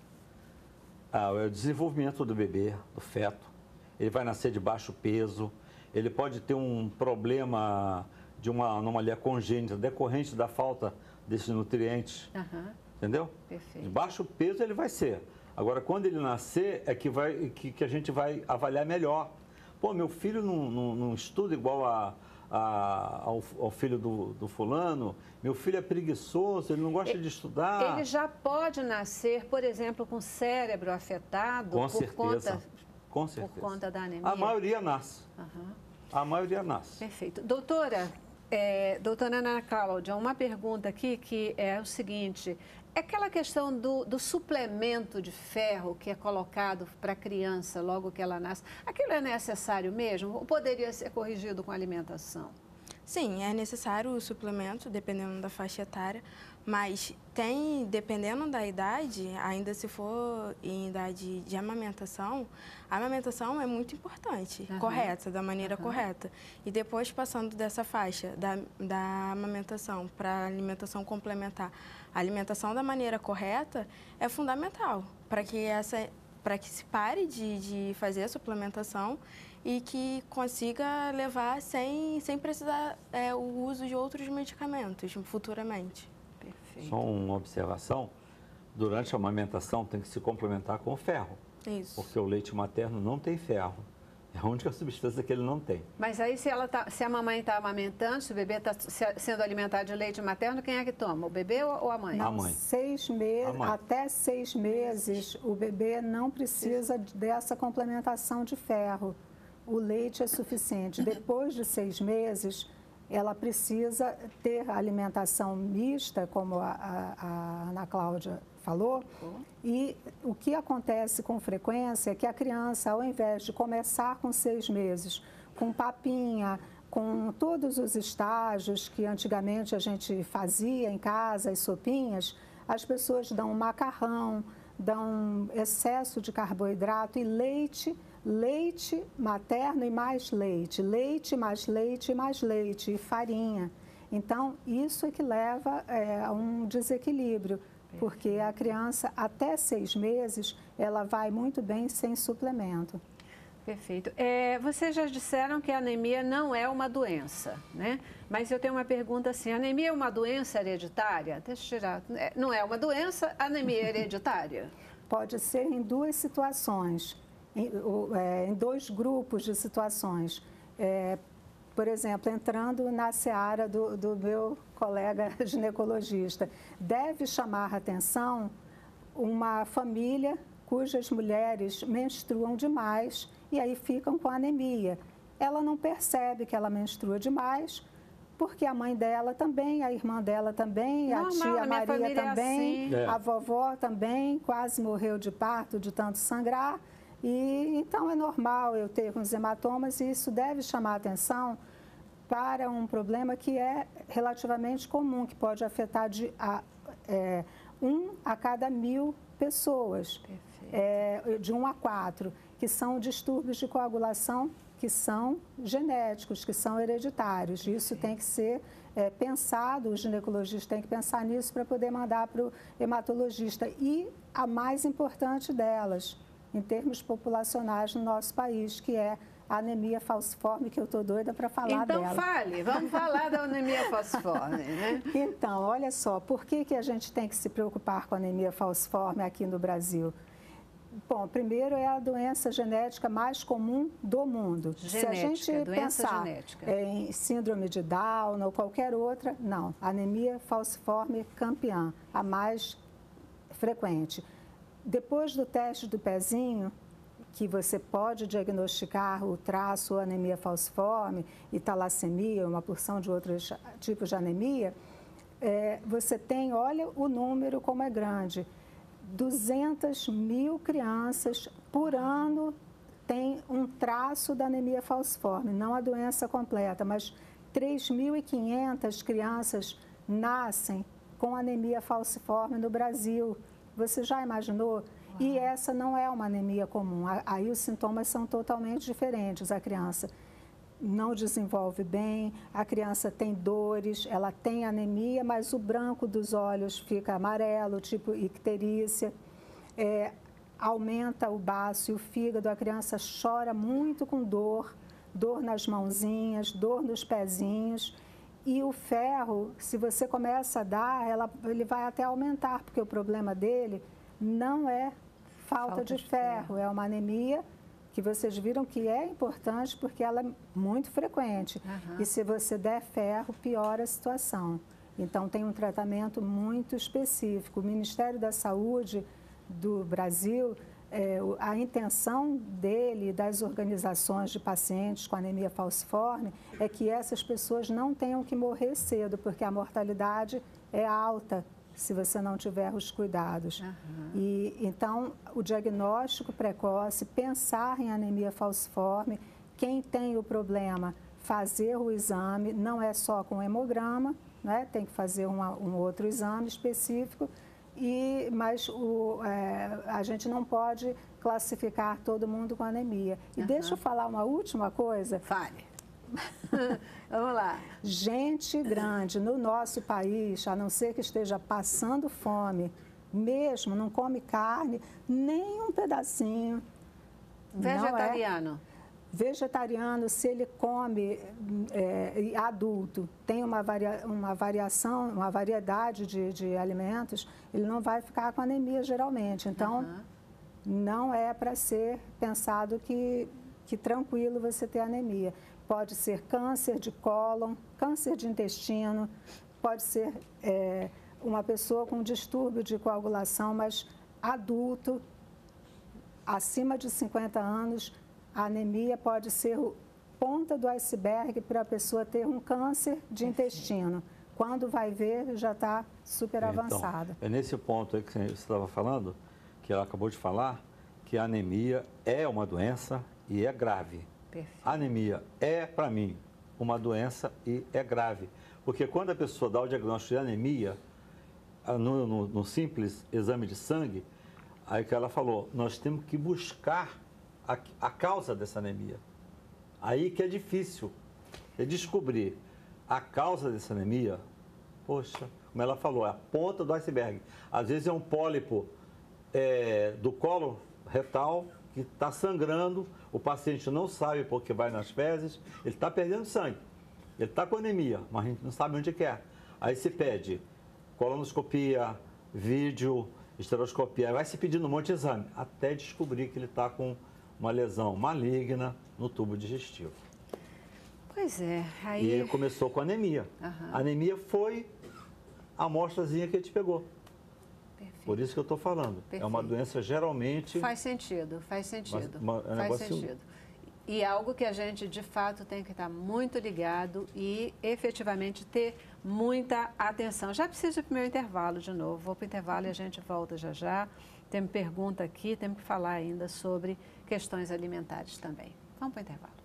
Speaker 6: Ah, é o desenvolvimento do bebê, do feto. Ele vai nascer de baixo peso, ele pode ter um problema de uma anomalia congênita decorrente da falta desses nutrientes,
Speaker 2: Uhum.
Speaker 6: entendeu?
Speaker 2: Perfeito.
Speaker 6: De baixo peso ele vai ser. Agora, quando ele nascer, é que, vai, que, que a gente vai avaliar melhor. Pô, meu filho não, não, não estuda igual a, a, ao, ao filho do, do fulano, meu filho é preguiçoso, ele não gosta de estudar.
Speaker 2: Ele já pode nascer, por exemplo, com o cérebro afetado
Speaker 6: Com
Speaker 2: por
Speaker 6: certeza,
Speaker 2: conta,
Speaker 6: com certeza.
Speaker 2: por conta da anemia?
Speaker 6: A maioria nasce.
Speaker 2: Uhum.
Speaker 6: A maioria nasce.
Speaker 2: Perfeito. Doutora, é, doutora Ana Cláudia, uma pergunta aqui que é o seguinte, é aquela questão do, do suplemento de ferro que é colocado para a criança logo que ela nasce, aquilo é necessário mesmo ou poderia ser corrigido com alimentação?
Speaker 5: Sim, é necessário o suplemento, dependendo da faixa etária, mas tem, dependendo da idade, ainda se for em idade de amamentação, a amamentação é muito importante,
Speaker 2: Uhum.
Speaker 5: correta, da maneira
Speaker 2: Uhum.
Speaker 5: correta. E depois, passando dessa faixa da, da amamentação para a alimentação complementar, a alimentação da maneira correta é fundamental para que, essa, para que se pare de, de fazer a suplementação e que consiga levar sem, sem precisar é, o uso de outros medicamentos futuramente.
Speaker 2: Perfeito.
Speaker 6: Só uma observação, durante a amamentação tem que se complementar com ferro,
Speaker 5: Isso.
Speaker 6: porque o leite materno não tem ferro, é a única substância que ele não tem.
Speaker 2: Mas aí se, ela tá, se a mamãe está amamentando, se o bebê está sendo alimentado de leite materno, quem é que toma? O bebê ou a mãe?
Speaker 6: A
Speaker 4: Não,
Speaker 6: mãe.
Speaker 4: seis meses,
Speaker 6: A mãe.
Speaker 4: até seis meses, o bebê não precisa dessa complementação de ferro. O leite é suficiente. Depois de seis meses, ela precisa ter alimentação mista, como a, a, a Ana Cláudia falou. E o que acontece com frequência é que a criança, ao invés de começar com seis meses, com papinha, com todos os estágios que antigamente a gente fazia em casa, as sopinhas, as pessoas dão macarrão, dão excesso de carboidrato e leite, leite materno e mais leite, leite mais leite e mais leite e farinha. Então, isso é que leva é, a um desequilíbrio, porque a criança até seis meses, ela vai muito bem sem suplemento.
Speaker 2: Perfeito. É, vocês já disseram que a anemia não é uma doença, né? Mas eu tenho uma pergunta assim, a anemia é uma doença hereditária? Deixa eu tirar. Não é uma doença, anemia é hereditária?
Speaker 4: Pode ser em duas situações, em, é, em dois grupos de situações. É, por exemplo, entrando na seara do, do meu colega ginecologista, deve chamar a atenção uma família cujas mulheres menstruam demais e aí ficam com anemia. Ela não percebe que ela menstrua demais, porque a mãe dela também, a irmã dela também,
Speaker 2: Normal,
Speaker 4: a tia
Speaker 2: a minha
Speaker 4: Maria
Speaker 2: família é
Speaker 4: também,
Speaker 2: assim.
Speaker 6: É.
Speaker 4: a vovó também, quase morreu de parto de tanto sangrar. E então é normal eu ter uns hematomas e isso deve chamar a atenção para um problema que é relativamente comum, que pode afetar de a, é, um a cada mil pessoas, é, de um a quatro, que são distúrbios de coagulação que são genéticos, que são hereditários. Isso tem que ser é, pensado, o ginecologista tem que pensar nisso para poder mandar para o hematologista. E a mais importante delas, em termos populacionais no nosso país, que é a anemia falciforme, que eu estou doida para falar
Speaker 2: então,
Speaker 4: dela.
Speaker 2: Então fale, vamos falar da anemia falciforme, né?
Speaker 4: Então, olha só, por que, que a gente tem que se preocupar com a anemia falciforme aqui no Brasil? Bom, primeiro é a doença genética mais comum do mundo.
Speaker 2: Genética,
Speaker 4: se a gente
Speaker 2: doença
Speaker 4: pensar
Speaker 2: genética.
Speaker 4: em síndrome de Down ou qualquer outra, não. Anemia falciforme campeã, a mais frequente. Depois do teste do pezinho, que você pode diagnosticar o traço ou anemia falciforme e talassemia, uma porção de outros tipos de anemia, é, você tem, olha o número como é grande, duzentas mil crianças por ano têm um traço da anemia falciforme, não a doença completa, mas três mil e quinhentas crianças nascem com anemia falciforme no Brasil. Você já imaginou? Uau. E essa não é uma anemia comum. Aí os sintomas são totalmente diferentes. A criança não desenvolve bem, a criança tem dores, ela tem anemia, mas o branco dos olhos fica amarelo, tipo icterícia. É, aumenta o baço e o fígado, a criança chora muito com dor, dor nas mãozinhas, dor nos pezinhos. E o ferro, se você começa a dar, ela, ele vai até aumentar, porque o problema dele não é falta, falta de, de ferro, ferro, é uma anemia que vocês viram que é importante porque ela é muito frequente. Uhum. E se você der ferro, piora a situação. Então, tem um tratamento muito específico. O Ministério da Saúde do Brasil, é, a intenção dele e das organizações de pacientes com anemia falciforme é que essas pessoas não tenham que morrer cedo, porque a mortalidade é alta se você não tiver os cuidados. Uhum. E, então, o diagnóstico precoce, pensar em anemia falciforme, quem tem o problema, fazer o exame, não é só com hemograma, né? Tem que fazer uma, um outro exame específico, e, mas o, é, a gente não pode classificar todo mundo com anemia. E uhum. deixa eu falar uma última coisa.
Speaker 2: Fale. Vamos lá.
Speaker 4: Gente grande no nosso país, a não ser que esteja passando fome, mesmo não come carne, nem um pedacinho.
Speaker 2: Vegetariano.
Speaker 4: É vegetariano, se ele come é, adulto, tem uma, varia, uma variação, uma variedade de, de alimentos, ele não vai ficar com anemia geralmente. Então, uhum. não é para ser pensado que, que tranquilo você ter anemia. Pode ser câncer de cólon, câncer de intestino, pode ser é, uma pessoa com distúrbio de coagulação, mas adulto, acima de cinquenta anos, a anemia pode ser a ponta do iceberg para a pessoa ter um câncer de intestino. Quando vai ver, já está super avançada.
Speaker 6: Então, é nesse ponto aí que você estava falando, que ela acabou de falar, que a anemia é uma doença e é grave. Perfeito. A anemia é, para mim, uma doença e é grave. Porque quando a pessoa dá o diagnóstico de anemia, no, no, no simples exame de sangue, aí que ela falou, nós temos que buscar a, a causa dessa anemia. Aí que é difícil, é descobrir a causa dessa anemia. Poxa, como ela falou, é a ponta do iceberg. Às vezes é um pólipo é, do colo retal, que está sangrando, o paciente não sabe porque vai nas fezes, ele está perdendo sangue, ele está com anemia, mas a gente não sabe onde que é. Aí se pede colonoscopia, vídeo, esteroscopia, vai se pedindo um monte de exame, até descobrir que ele está com uma lesão maligna no tubo digestivo.
Speaker 2: Pois é. Aí...
Speaker 6: E começou com anemia. Uhum. A anemia foi a amostrazinha que a gente pegou. Perfeito. Por isso que eu estou falando. Perfeito. É uma doença geralmente...
Speaker 2: Faz sentido, faz sentido.
Speaker 6: Mas, mas, é um
Speaker 2: faz
Speaker 6: negócio...
Speaker 2: sentido. E algo que a gente, de fato, tem que estar muito ligado e, efetivamente, ter muita atenção. Já preciso ir para o meu intervalo de novo. Vou para o intervalo e a gente volta já já. Tem pergunta aqui, temos que falar ainda sobre questões alimentares também. Vamos para o intervalo.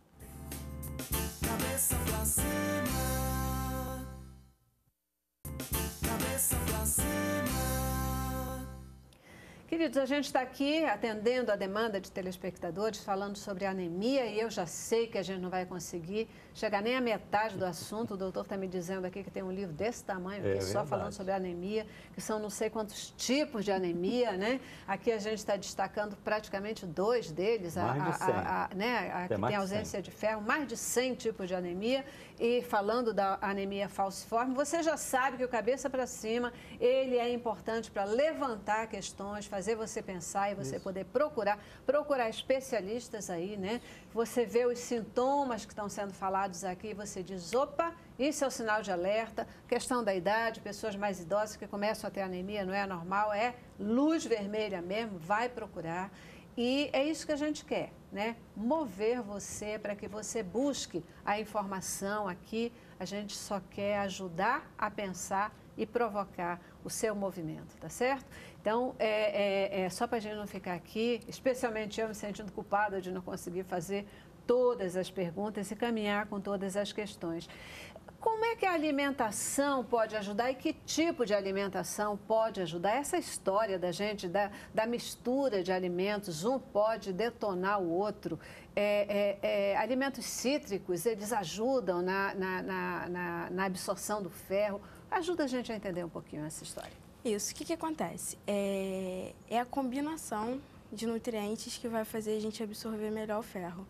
Speaker 1: Cabeça pra cima. Cabeça pra cima.
Speaker 2: Queridos, a gente está aqui atendendo a demanda de telespectadores, falando sobre anemia, e eu já sei que a gente não vai conseguir chegar nem à metade do assunto. O doutor está me dizendo aqui que tem um livro desse tamanho,
Speaker 6: É
Speaker 2: aqui, só
Speaker 6: verdade.
Speaker 2: falando sobre anemia, que são não sei quantos tipos de anemia, né? Aqui a gente está destacando praticamente dois deles, a,
Speaker 6: Mais de
Speaker 2: a-
Speaker 6: cem.
Speaker 2: a- a- né? a
Speaker 6: Até
Speaker 2: que
Speaker 6: mais
Speaker 2: tem
Speaker 6: de
Speaker 2: ausência de ferro, mais de cem tipos de anemia. E falando da anemia falciforme, você já sabe que o Cabeça para Cima, ele é importante para levantar questões, fazer você pensar e você
Speaker 6: Isso.
Speaker 2: poder procurar, procurar especialistas aí, né? Você vê os sintomas que estão sendo falados aqui, você diz, opa, isso é o sinal de alerta, questão da idade, pessoas mais idosas que começam a ter anemia, não é normal, é luz vermelha mesmo, vai procurar. E é isso que a gente quer, né? Mover você para que você busque a informação aqui. A gente só quer ajudar a pensar e provocar o seu movimento, tá certo? Então, é, é, é só para a gente não ficar aqui, especialmente eu me sentindo culpada de não conseguir fazer todas as perguntas e caminhar com todas as questões. Como é que a alimentação pode ajudar e que tipo de alimentação pode ajudar? Essa história da gente, da, da mistura de alimentos, um pode detonar o outro. É, é, é, alimentos cítricos, eles ajudam na, na, na, na, na absorção do ferro. Ajuda a gente a entender um pouquinho essa história.
Speaker 5: Isso, o que, que acontece? É, é a combinação de nutrientes que vai fazer a gente absorver melhor o ferro.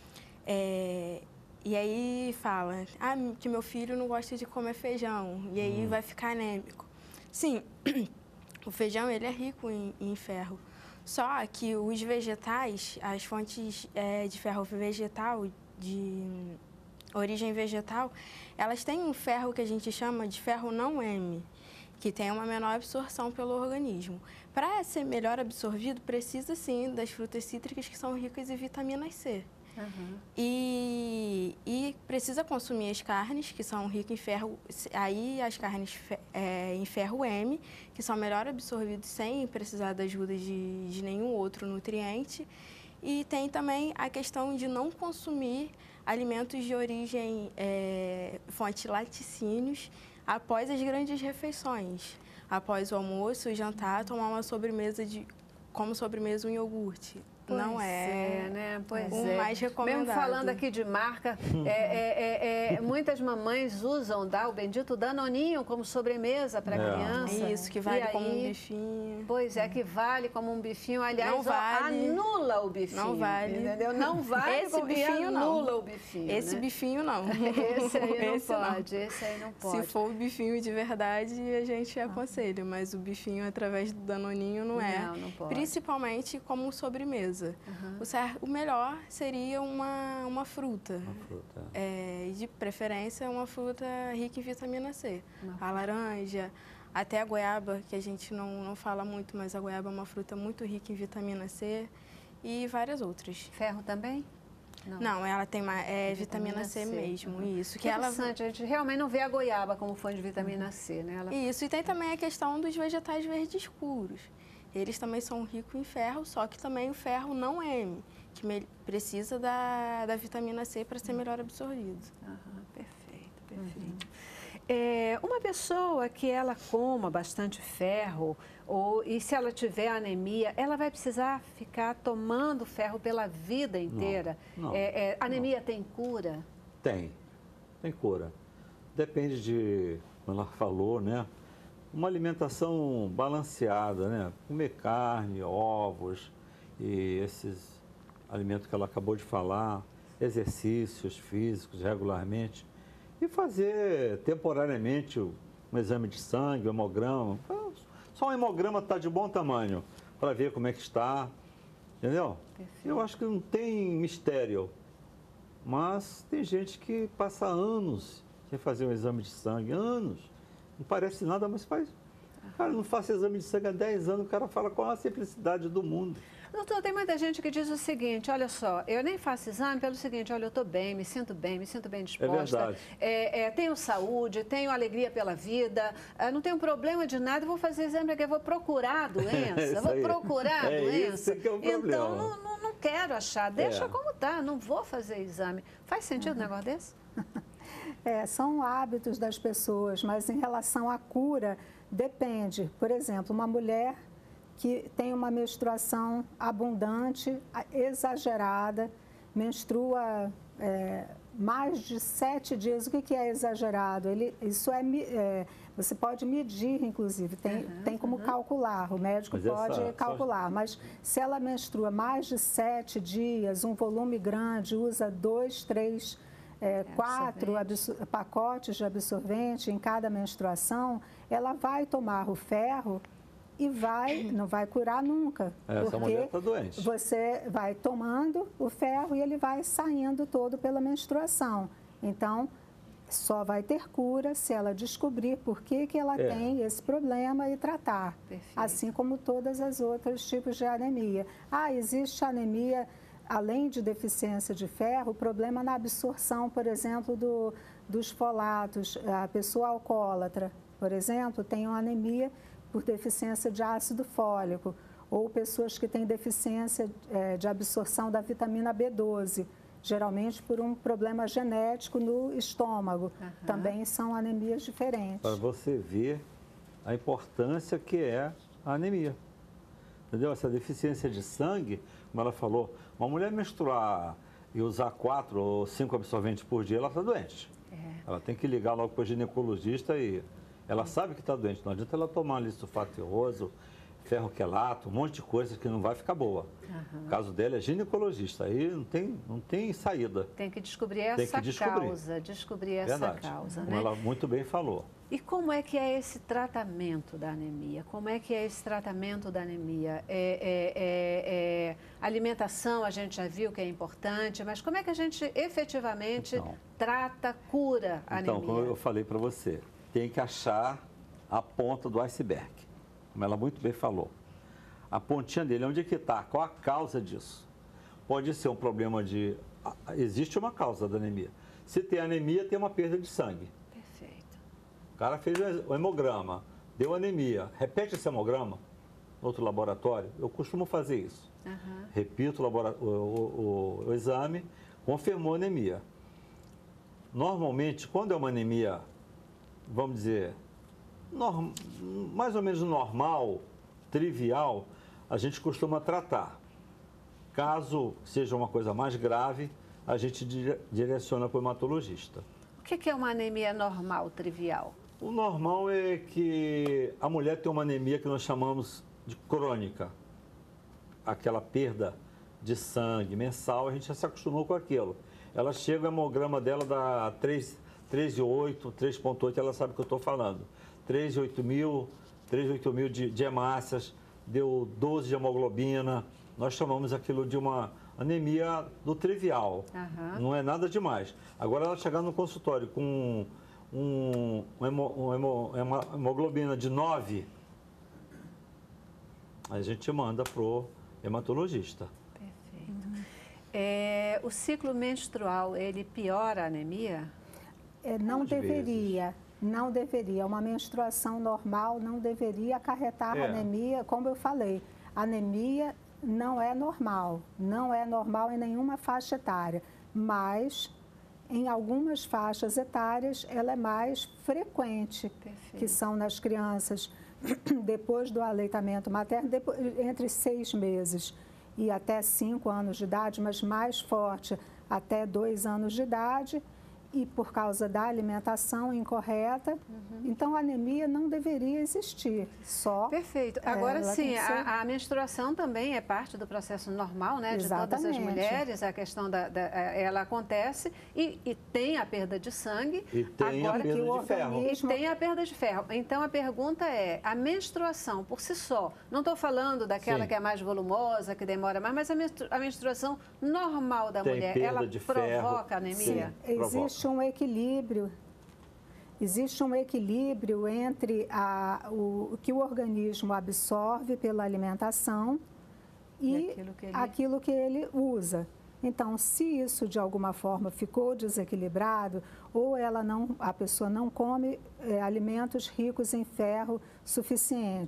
Speaker 5: É, e aí fala, ah, que meu filho não gosta de comer feijão, e aí
Speaker 6: Hum.
Speaker 5: vai ficar anêmico. Sim, o feijão ele é rico em, em ferro, só que os vegetais, as fontes é, de ferro vegetal, de origem vegetal, elas têm um ferro que a gente chama de ferro não M, que tem uma menor absorção pelo organismo. Para ser melhor absorvido, precisa sim das frutas cítricas que são ricas em vitamina C.
Speaker 2: Uhum.
Speaker 5: E, e precisa consumir as carnes, que são ricas em ferro, aí as carnes fe- é, em ferro M, que são melhor absorvidas sem precisar da ajuda de, de nenhum outro nutriente. E tem também a questão de não consumir alimentos de origem, é, fonte laticínios, após as grandes refeições. Após o almoço, o jantar, tomar uma sobremesa de, como sobremesa um iogurte.
Speaker 2: Pois
Speaker 5: Não é,
Speaker 2: é, né? Pois
Speaker 5: o
Speaker 2: é.
Speaker 5: mais recomendado.
Speaker 2: Mesmo falando aqui de marca, é, é, é, é, muitas mamães usam dá, o bendito Danoninho como sobremesa para a
Speaker 6: É.
Speaker 2: criança.
Speaker 5: Isso, que vale
Speaker 2: E
Speaker 5: como um
Speaker 2: aí,
Speaker 5: bifinho.
Speaker 2: Pois é, que vale como um bifinho. Aliás,
Speaker 5: Não
Speaker 2: ó,
Speaker 5: vale.
Speaker 2: anula o bifinho.
Speaker 5: Não vale.
Speaker 2: Entendeu? Não vale
Speaker 5: Esse
Speaker 2: como- e
Speaker 5: bifinho, não.
Speaker 2: anula o bifinho.
Speaker 5: Esse
Speaker 2: né?
Speaker 5: bifinho não.
Speaker 2: Esse aí não
Speaker 5: Esse
Speaker 2: pode, esse aí não pode.
Speaker 5: Se for o bifinho de verdade, a gente aconselha, mas o bifinho através do Danoninho não é.
Speaker 2: Não, não pode.
Speaker 5: Principalmente como sobremesa.
Speaker 2: Uhum.
Speaker 5: O, cer- o melhor seria uma, uma fruta.
Speaker 6: Uma fruta.
Speaker 5: É, e de preferência, uma fruta rica em vitamina C.
Speaker 2: Uma
Speaker 5: A laranja, até a goiaba, que a gente não, não fala muito, mas a goiaba é uma fruta muito rica em vitamina C e várias outras.
Speaker 2: Ferro também?
Speaker 5: Não, ela tem uma, é vitamina,
Speaker 2: Vitamina
Speaker 5: C,
Speaker 2: C,
Speaker 5: mesmo,
Speaker 2: uhum.
Speaker 5: isso. Que ela,
Speaker 2: Interessante, a gente realmente não vê a goiaba como fonte de vitamina C, né? Ela...
Speaker 5: isso, e tem também a questão dos vegetais verdes escuros. Eles também são ricos em ferro, só que também o ferro não M, que me- precisa da, da vitamina C para ser melhor absorvido.
Speaker 2: Aham, perfeito, perfeito. É, uma pessoa que ela coma bastante ferro, ou, e se ela tiver anemia, ela vai precisar ficar tomando ferro pela vida inteira?
Speaker 6: não,
Speaker 2: É, é, anemia tem cura?
Speaker 6: Tem, tem cura. Depende de, como ela falou, né? Uma alimentação balanceada, né? Comer carne, ovos e esses alimentos que ela acabou de falar, exercícios físicos regularmente e fazer temporariamente um exame de sangue, um hemograma. Só um hemograma está de bom tamanho para ver como é que está, entendeu?
Speaker 2: Perfeito.
Speaker 6: Eu acho que não tem mistério. Mas tem gente que passa anos sem fazer um exame de sangue, anos. Não parece nada, mas faz. Cara, não faço exame de sangue há dez anos, o cara fala com a simplicidade do mundo.
Speaker 2: Doutor, tem muita gente que diz o seguinte, olha só, eu nem faço exame pelo seguinte, olha, eu estou bem, me sinto bem, me sinto bem disposta.
Speaker 6: verdade.
Speaker 2: É, é, tenho saúde, tenho alegria pela vida, é, não tenho problema de nada, vou fazer exame porque eu vou procurar a doença,
Speaker 6: Isso
Speaker 2: vou
Speaker 6: aí.
Speaker 2: procurar a
Speaker 6: É
Speaker 2: doença.
Speaker 6: esse que é o
Speaker 2: Então,
Speaker 6: problema.
Speaker 2: não, não, não quero achar, deixa
Speaker 6: É.
Speaker 2: como está, não vou fazer exame. Faz sentido um negócio desse?
Speaker 4: É, são hábitos das pessoas, mas em relação à cura, depende. Por exemplo, uma mulher que tem uma menstruação abundante, exagerada, menstrua é, mais de sete dias. O que, que é exagerado? Ele, isso é, é, você pode medir, inclusive, tem, uhum, tem como uhum. calcular, o médico mas pode essa, calcular, só... mas se ela menstrua mais de sete dias, um volume grande, usa dois, três, é, quatro pacotes de absorvente em cada menstruação, ela vai tomar o ferro e vai, não vai curar nunca.
Speaker 6: Essa mulher está doente.
Speaker 4: Você vai tomando o ferro e ele vai saindo todo pela menstruação. Então, só vai ter cura se ela descobrir por que, que ela é. tem esse problema e tratar. Perfeito. Assim como todas as outros tipos de anemia. Ah, existe anemia, além de deficiência de ferro, problema na absorção, por exemplo, do, dos folatos. A pessoa alcoólatra, por exemplo, tem uma anemia por deficiência de ácido fólico, ou pessoas que têm deficiência é, de absorção da vitamina B doze, geralmente por um problema genético no estômago. Uhum. Também são anemias diferentes.
Speaker 6: Para você ver a importância que é a anemia. Entendeu? Essa deficiência de sangue, como ela falou, uma mulher menstruar e usar quatro ou cinco absorventes por dia, ela está doente. É. Ela tem que ligar logo para o ginecologista e... Ela sabe que está doente, não adianta ela tomar ali sulfato ferroso, ferro quelato, um monte de coisa que não vai ficar boa. Uhum. O caso dela é ginecologista, aí não tem, não tem saída.
Speaker 2: Tem que descobrir essa
Speaker 6: tem que descobrir.
Speaker 2: causa, descobrir essa
Speaker 6: Verdade.
Speaker 2: causa,
Speaker 6: Como
Speaker 2: né?
Speaker 6: ela muito bem falou.
Speaker 2: E como é que é esse tratamento da anemia? Como é que é esse tratamento da anemia? É, é, é, é, alimentação, a gente já viu que é importante, mas como é que a gente efetivamente então, trata, cura a
Speaker 6: então,
Speaker 2: anemia?
Speaker 6: Então, como eu falei para você, tem que achar a ponta do iceberg, como ela muito bem falou. A pontinha dele, onde é que está? Qual a causa disso? Pode ser um problema de... Existe uma causa da anemia. Se tem anemia, tem uma perda de sangue.
Speaker 2: Perfeito.
Speaker 6: O cara fez o hemograma, deu anemia. Repete esse hemograma no outro laboratório. Eu costumo fazer isso. Uhum. Repito o, o, o, o exame, confirmou a anemia. Normalmente, quando é uma anemia... vamos dizer, norm, mais ou menos normal, trivial, a gente costuma tratar. Caso seja uma coisa mais grave, a gente direciona para o hematologista.
Speaker 2: O que é uma anemia normal, trivial?
Speaker 6: O normal é que a mulher tem uma anemia que nós chamamos de crônica. Aquela perda de sangue mensal, a gente já se acostumou com aquilo. Ela chega, o hemograma dela dá três... três vírgula oito, três vírgula oito, ela sabe o que eu estou falando. três vírgula oito mil, três vírgula oito mil de, de hemácias, deu doze de hemoglobina. Nós chamamos aquilo de uma anemia do trivial. Uhum. Não é nada demais. Agora ela chegar no consultório com um, um, hemo, um hemo, uma hemoglobina de nove, a gente manda para o hematologista.
Speaker 2: Perfeito. É, o ciclo menstrual, ele piora a anemia?
Speaker 4: É, não Às deveria, vezes. não deveria. Uma menstruação normal não deveria acarretar é. anemia, como eu falei. Anemia não é normal, não é normal em nenhuma faixa etária, mas em algumas faixas etárias ela é mais frequente, Perfeito. que são nas crianças depois do aleitamento materno, depois, entre seis meses e até cinco anos de idade, mas mais forte até dois anos de idade. E por causa da alimentação incorreta, uhum. então a anemia não deveria existir, só...
Speaker 2: Perfeito. Agora sim, ser... a, a menstruação também é parte do processo normal, né, de todas as mulheres, a questão da, da ela acontece e, e tem a perda de sangue.
Speaker 6: E tem Agora, a perda de organismo...
Speaker 2: ferro. E tem a perda de ferro. Então a pergunta é, a menstruação por si só, não estou falando daquela sim. que é mais volumosa, que demora mais, mas a, menstru, a menstruação normal da
Speaker 6: tem
Speaker 2: mulher, ela
Speaker 6: de
Speaker 2: provoca
Speaker 6: ferro.
Speaker 2: anemia?
Speaker 4: Sim, existe um equilíbrio, existe um equilíbrio entre a, o, o que o organismo absorve pela alimentação e, e aquilo, que ele... aquilo que ele usa. Então, se isso de alguma forma ficou desequilibrado, ou ela não, a pessoa não come é, alimentos ricos em ferro suficiente,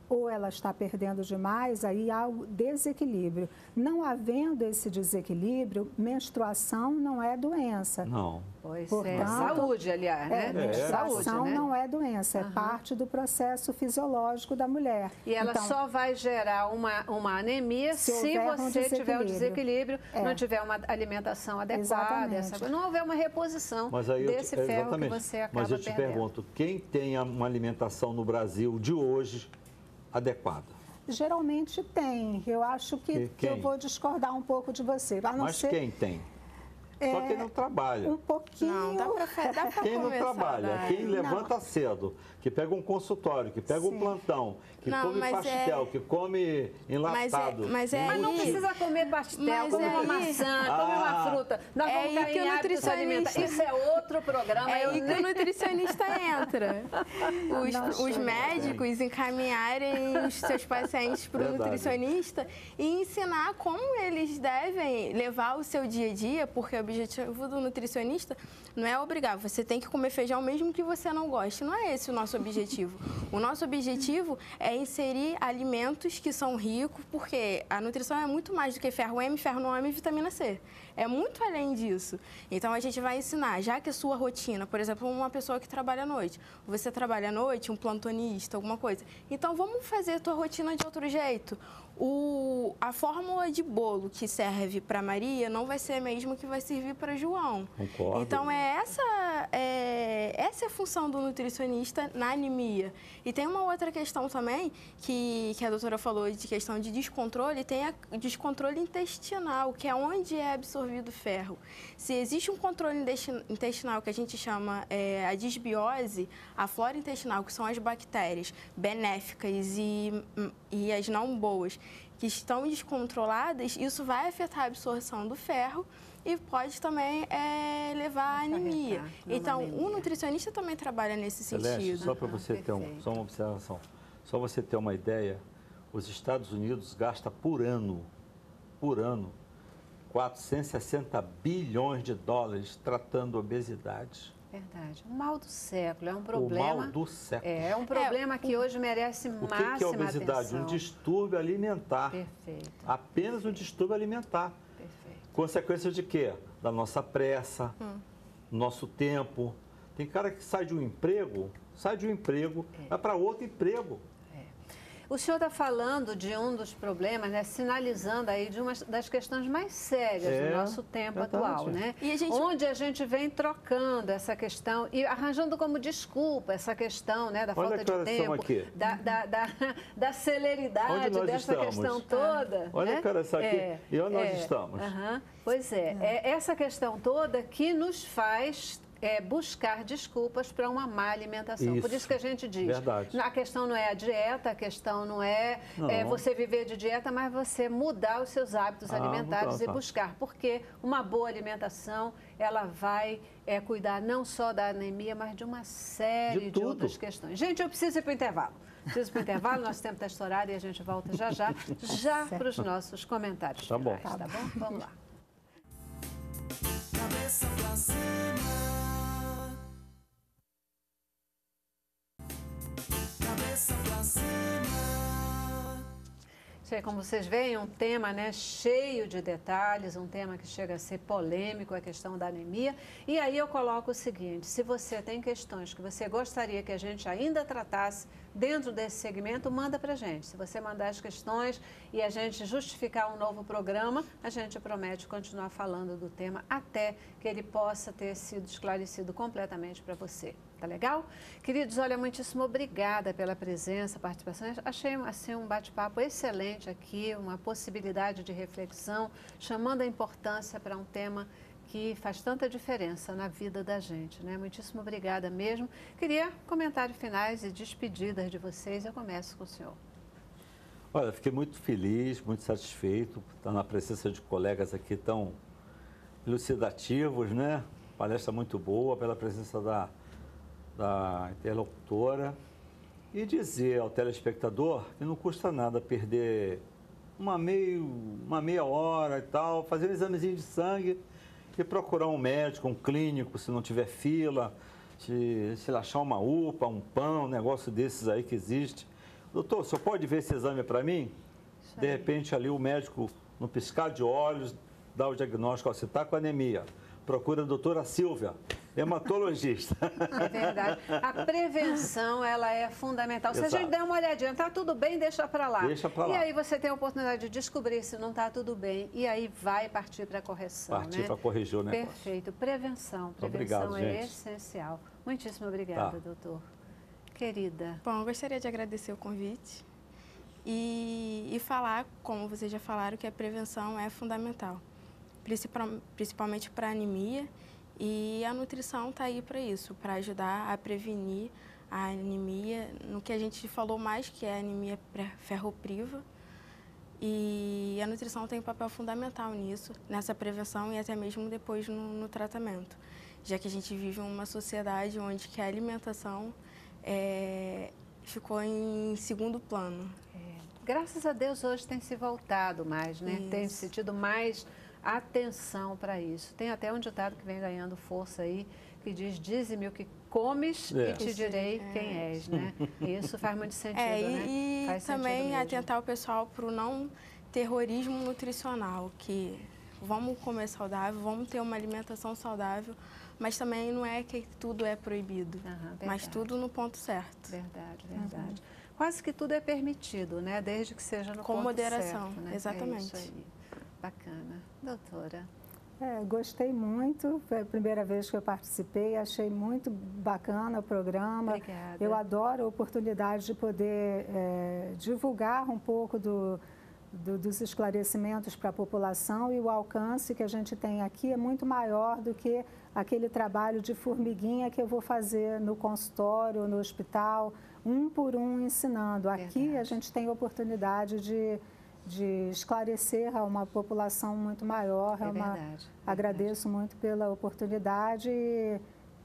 Speaker 4: ou ela está perdendo demais, aí há o desequilíbrio. Não havendo esse desequilíbrio, menstruação não é doença.
Speaker 6: Não.
Speaker 2: Pois
Speaker 4: Portanto,
Speaker 2: é. Saúde, aliás, né?
Speaker 4: É, menstruação
Speaker 2: Saúde, né?
Speaker 4: não é doença, é
Speaker 2: Aham.
Speaker 4: parte do processo fisiológico da mulher.
Speaker 2: E ela
Speaker 4: Então,
Speaker 2: só vai gerar uma, uma anemia
Speaker 4: Se
Speaker 2: se,
Speaker 4: houver um
Speaker 2: você tiver um
Speaker 4: desequilíbrio.
Speaker 2: desequilíbrio,
Speaker 4: É.
Speaker 2: não tiver uma alimentação adequada,
Speaker 4: Exatamente.
Speaker 2: essa- não houver uma reposição
Speaker 6: Mas aí eu te-
Speaker 2: desse ferro que
Speaker 6: exatamente.
Speaker 2: você acaba
Speaker 6: Mas eu te
Speaker 2: perdendo.
Speaker 6: pergunto, quem tem uma alimentação no Brasil de hoje adequada?
Speaker 4: geralmente tem. Eu acho que,
Speaker 6: Que-
Speaker 4: que eu
Speaker 6: quem?
Speaker 4: vou discordar um pouco de você. A não
Speaker 6: Mas
Speaker 4: ser
Speaker 6: quem tem? Só quem não trabalha.
Speaker 4: um pouquinho.
Speaker 5: Não, dá pra, fa- dá pra
Speaker 6: Quem não
Speaker 5: conversar,
Speaker 6: trabalha,
Speaker 5: né?
Speaker 6: quem levanta cedo, que pega um consultório, que pega um
Speaker 4: Sim.
Speaker 6: plantão, que
Speaker 5: Não,
Speaker 6: come
Speaker 5: mas
Speaker 6: pastel,
Speaker 5: é-
Speaker 6: que come enlatado.
Speaker 5: mas é
Speaker 2: Mas não
Speaker 5: aí-
Speaker 2: precisa comer pastel,
Speaker 5: Mas
Speaker 2: comer uma
Speaker 5: aí-
Speaker 2: maçã, comer
Speaker 6: Ah.
Speaker 2: uma fruta. Nós
Speaker 5: É
Speaker 2: vamos
Speaker 5: aí
Speaker 2: cair
Speaker 5: que o
Speaker 2: em hábitos alimentares.
Speaker 5: nutricionista-
Speaker 2: Isso é outro programa.
Speaker 5: É
Speaker 2: eu
Speaker 5: aí que
Speaker 2: nem-
Speaker 5: o nutricionista entra. Os,
Speaker 4: Não,
Speaker 5: os
Speaker 4: chega.
Speaker 5: médicos encaminharem os seus pacientes para o
Speaker 6: Verdade.
Speaker 5: nutricionista e ensinar como eles devem levar o seu dia a dia, porque o objetivo do nutricionista não é obrigar, você tem que comer feijão mesmo que você não goste. Não é esse o nosso objetivo. O nosso objetivo é inserir alimentos que são ricos, porque a nutrição é muito mais do que ferro M, ferro não M e vitamina C. É muito além disso. Então, a gente vai ensinar, já que a sua rotina, por exemplo, uma pessoa que trabalha à noite, você trabalha à noite, um plantonista, alguma coisa. Então, vamos fazer a tua rotina de outro jeito. O, a fórmula de bolo que serve para Maria não vai ser a mesma que vai servir para João.
Speaker 6: Concordo.
Speaker 5: Então, é essa, é, essa é a função do nutricionista na anemia. E tem uma outra questão também, que, que a doutora falou de questão de descontrole, tem o descontrole intestinal, que é onde é absorvido ferro. Se existe um controle intesti- intestinal que a gente chama é, a disbiose, a flora intestinal, que são as bactérias benéficas e, e as não boas, que estão descontroladas, isso vai afetar a absorção do ferro e pode também é, levar à anemia.
Speaker 2: Acarretar numa
Speaker 5: Então,
Speaker 2: anemia.
Speaker 5: o nutricionista também trabalha nesse
Speaker 6: Celeste,
Speaker 5: sentido.
Speaker 6: só para
Speaker 2: Aham,
Speaker 6: você ter um,
Speaker 2: perfeito.
Speaker 6: só uma observação, só você ter uma ideia, os Estados Unidos gastam por ano, por ano, quatrocentos e sessenta bilhões de dólares tratando obesidade.
Speaker 2: Verdade. O mal do século é um problema.
Speaker 6: O mal do século.
Speaker 2: É, é um problema que hoje merece
Speaker 6: O que,
Speaker 2: máxima
Speaker 6: que é obesidade?
Speaker 2: atenção.
Speaker 6: Um distúrbio alimentar.
Speaker 2: Perfeito,
Speaker 6: Apenas um distúrbio alimentar.
Speaker 2: perfeito.
Speaker 6: Consequência de quê? Da nossa pressa,
Speaker 2: Hum.
Speaker 6: nosso tempo. Tem cara que sai de um emprego, sai de um emprego, vai para outro emprego.
Speaker 2: O senhor está falando de um dos problemas, né, sinalizando aí de uma das questões mais sérias
Speaker 6: É,
Speaker 2: do nosso tempo
Speaker 6: verdade.
Speaker 2: atual, né?
Speaker 5: E a gente-
Speaker 2: Onde a gente vem trocando essa questão e arranjando como desculpa essa questão, né, da
Speaker 6: Olha
Speaker 2: falta
Speaker 6: que
Speaker 2: de
Speaker 6: horas são
Speaker 2: tempo,
Speaker 6: aqui.
Speaker 2: da, da, da, da celeridade
Speaker 6: Onde nós
Speaker 2: dessa
Speaker 6: estamos?
Speaker 2: questão toda.
Speaker 6: Olha
Speaker 2: né?
Speaker 6: que horas são aqui. E onde nós estamos?
Speaker 2: aham. Pois é, é essa questão toda que nos faz é, buscar desculpas para uma má alimentação. Por
Speaker 6: Isso,
Speaker 2: isso que a gente diz,
Speaker 6: verdade.
Speaker 2: a questão não é a dieta, a questão não é,
Speaker 6: Não.
Speaker 2: é você viver de dieta, mas você mudar os seus hábitos
Speaker 6: Ah,
Speaker 2: alimentares
Speaker 6: mudar,
Speaker 2: e
Speaker 6: tá.
Speaker 2: buscar. Porque uma boa alimentação, ela vai é, cuidar não só da anemia, mas de uma série
Speaker 6: De
Speaker 2: de,
Speaker 6: tudo.
Speaker 2: outras questões. Gente, eu preciso ir para o intervalo. Preciso ir para o intervalo, nosso tempo está estourado e a gente volta já já, já para os nossos comentários
Speaker 6: Tá bom.
Speaker 2: finais, tá bom? Vamos lá.
Speaker 1: Cabeça pra cima. Cabeça pra cima.
Speaker 2: Sei, como vocês veem, um tema, né, cheio de detalhes, um tema que chega a ser polêmico, a questão da anemia. E aí eu coloco o seguinte, se você tem questões que você gostaria que a gente ainda tratasse dentro desse segmento, manda pra gente. Se você mandar as questões e a gente justificar um novo programa, a gente promete continuar falando do tema até que ele possa ter sido esclarecido completamente para você. Tá legal? Queridos, olha, muitíssimo obrigada pela presença, participação. Achei assim, um bate-papo excelente aqui, uma possibilidade de reflexão, chamando a importância para um tema que faz tanta diferença na vida da gente, né? Muitíssimo obrigada mesmo. Queria comentários finais e despedidas de vocês. Eu começo com o senhor.
Speaker 6: Olha, fiquei muito feliz, muito satisfeito por estar na presença de colegas aqui tão elucidativos, né? Palestra muito boa, pela presença da, da interlocutora. E dizer ao telespectador que não custa nada perder uma, meio, uma meia hora e tal, fazer um examezinho de sangue e procurar um médico, um clínico, se não tiver fila, se, se achar uma U P A, um pão, um negócio desses aí que existe. doutor, o senhor pode ver esse exame para mim?
Speaker 2: Isso
Speaker 6: De
Speaker 2: aí.
Speaker 6: repente, ali o médico, no piscar de olhos, dá o diagnóstico, ó, você está com anemia. Procura a doutora Silvia, hematologista.
Speaker 2: É verdade. A prevenção, ela é fundamental. Se
Speaker 6: Exato.
Speaker 2: a gente der uma olhadinha, tá tudo bem, deixa para lá.
Speaker 6: Deixa pra
Speaker 2: E
Speaker 6: lá.
Speaker 2: aí você tem a oportunidade de descobrir se não está tudo bem. E aí vai partir para a correção,
Speaker 6: Partir
Speaker 2: né?
Speaker 6: para corrigir o negócio.
Speaker 2: Perfeito. Prevenção. Prevenção
Speaker 6: Obrigado,
Speaker 2: é
Speaker 6: gente.
Speaker 2: essencial. Muitíssimo obrigada,
Speaker 6: Tá.
Speaker 2: doutor. Querida.
Speaker 5: Bom, eu gostaria de agradecer o convite e, e falar, como vocês já falaram, que a prevenção é fundamental, principal- principalmente para a anemia, e a nutrição está aí para isso, para ajudar a prevenir a anemia, no que a gente falou mais, que é a anemia ferropriva, e a nutrição tem um papel fundamental nisso, nessa prevenção e até mesmo depois no, no tratamento, já que a gente vive em uma sociedade onde que a alimentação é, ficou em segundo plano.
Speaker 2: Graças a Deus hoje tem se voltado mais, né?
Speaker 5: Isso.
Speaker 2: Tem se tido mais atenção para isso. Tem até um ditado que vem ganhando força aí, que diz, dize-me o que comes
Speaker 6: É.
Speaker 2: e te direi quem és, né? E isso faz muito sentido,
Speaker 5: É,
Speaker 2: né?
Speaker 5: e, e
Speaker 2: Faz sentido
Speaker 5: também
Speaker 2: mesmo.
Speaker 5: atentar o pessoal para o não terrorismo nutricional, que vamos comer saudável, vamos ter uma alimentação saudável, mas também não é que tudo é proibido,
Speaker 2: Aham,
Speaker 5: mas
Speaker 2: verdade.
Speaker 5: tudo no ponto certo.
Speaker 2: Verdade, verdade. Quase que tudo é permitido, né? Desde que seja no
Speaker 5: Com
Speaker 2: ponto
Speaker 5: moderação,
Speaker 2: certo, né?
Speaker 5: exatamente.
Speaker 2: É isso aí. Bacana. Doutora.
Speaker 4: É, gostei muito, foi a primeira vez que eu participei, achei muito bacana o programa.
Speaker 2: Obrigada.
Speaker 4: Eu adoro a oportunidade de poder é, divulgar um pouco do, do, dos esclarecimentos para a população, e o alcance que a gente tem aqui é muito maior do que aquele trabalho de formiguinha que eu vou fazer no consultório, no hospital, um por um ensinando. Aqui
Speaker 2: Verdade.
Speaker 4: a gente tem a oportunidade de, de esclarecer a uma população muito maior.
Speaker 2: É
Speaker 4: uma-
Speaker 2: verdade, verdade.
Speaker 4: Agradeço muito pela oportunidade e,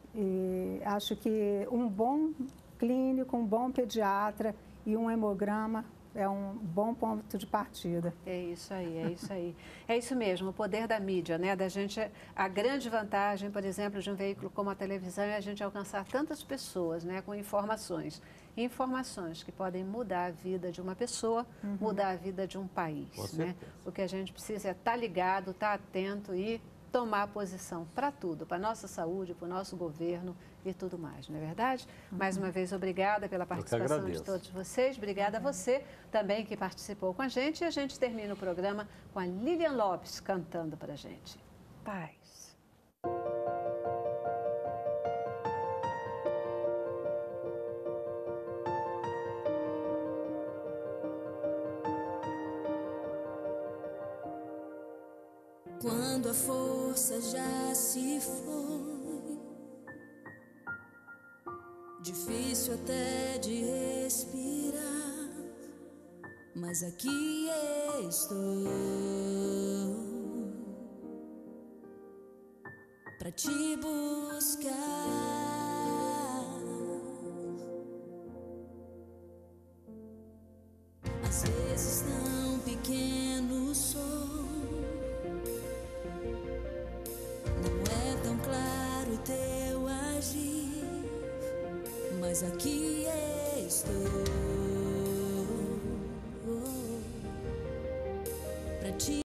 Speaker 4: e acho que um bom clínico, um bom pediatra e um hemograma é um bom ponto de partida.
Speaker 2: É isso aí, é isso aí. É isso mesmo, o poder da mídia, né? Da gente, a grande vantagem, por exemplo, de um veículo como a televisão é a gente alcançar tantas pessoas, né? Com informações. Informações que podem mudar a vida de uma pessoa,
Speaker 4: Uhum.
Speaker 2: mudar a vida de um país,
Speaker 6: Com
Speaker 2: né?
Speaker 6: certeza.
Speaker 2: O que a gente precisa é estar ligado, estar atento e tomar posição para tudo, para a nossa saúde, para o nosso governo e tudo mais, não é verdade? Mais uma vez, obrigada pela participação de
Speaker 6: agradeço.
Speaker 2: todos vocês. Obrigada a você também que participou com a gente. E a gente termina o programa com a Lilian Lopes cantando para a gente. Paz.
Speaker 1: Quando a força já se foi, difícil até de respirar, mas aqui estou pra te buscar. Às vezes tão pequeno sou, não é tão claro teu agir, mas aqui estou pra te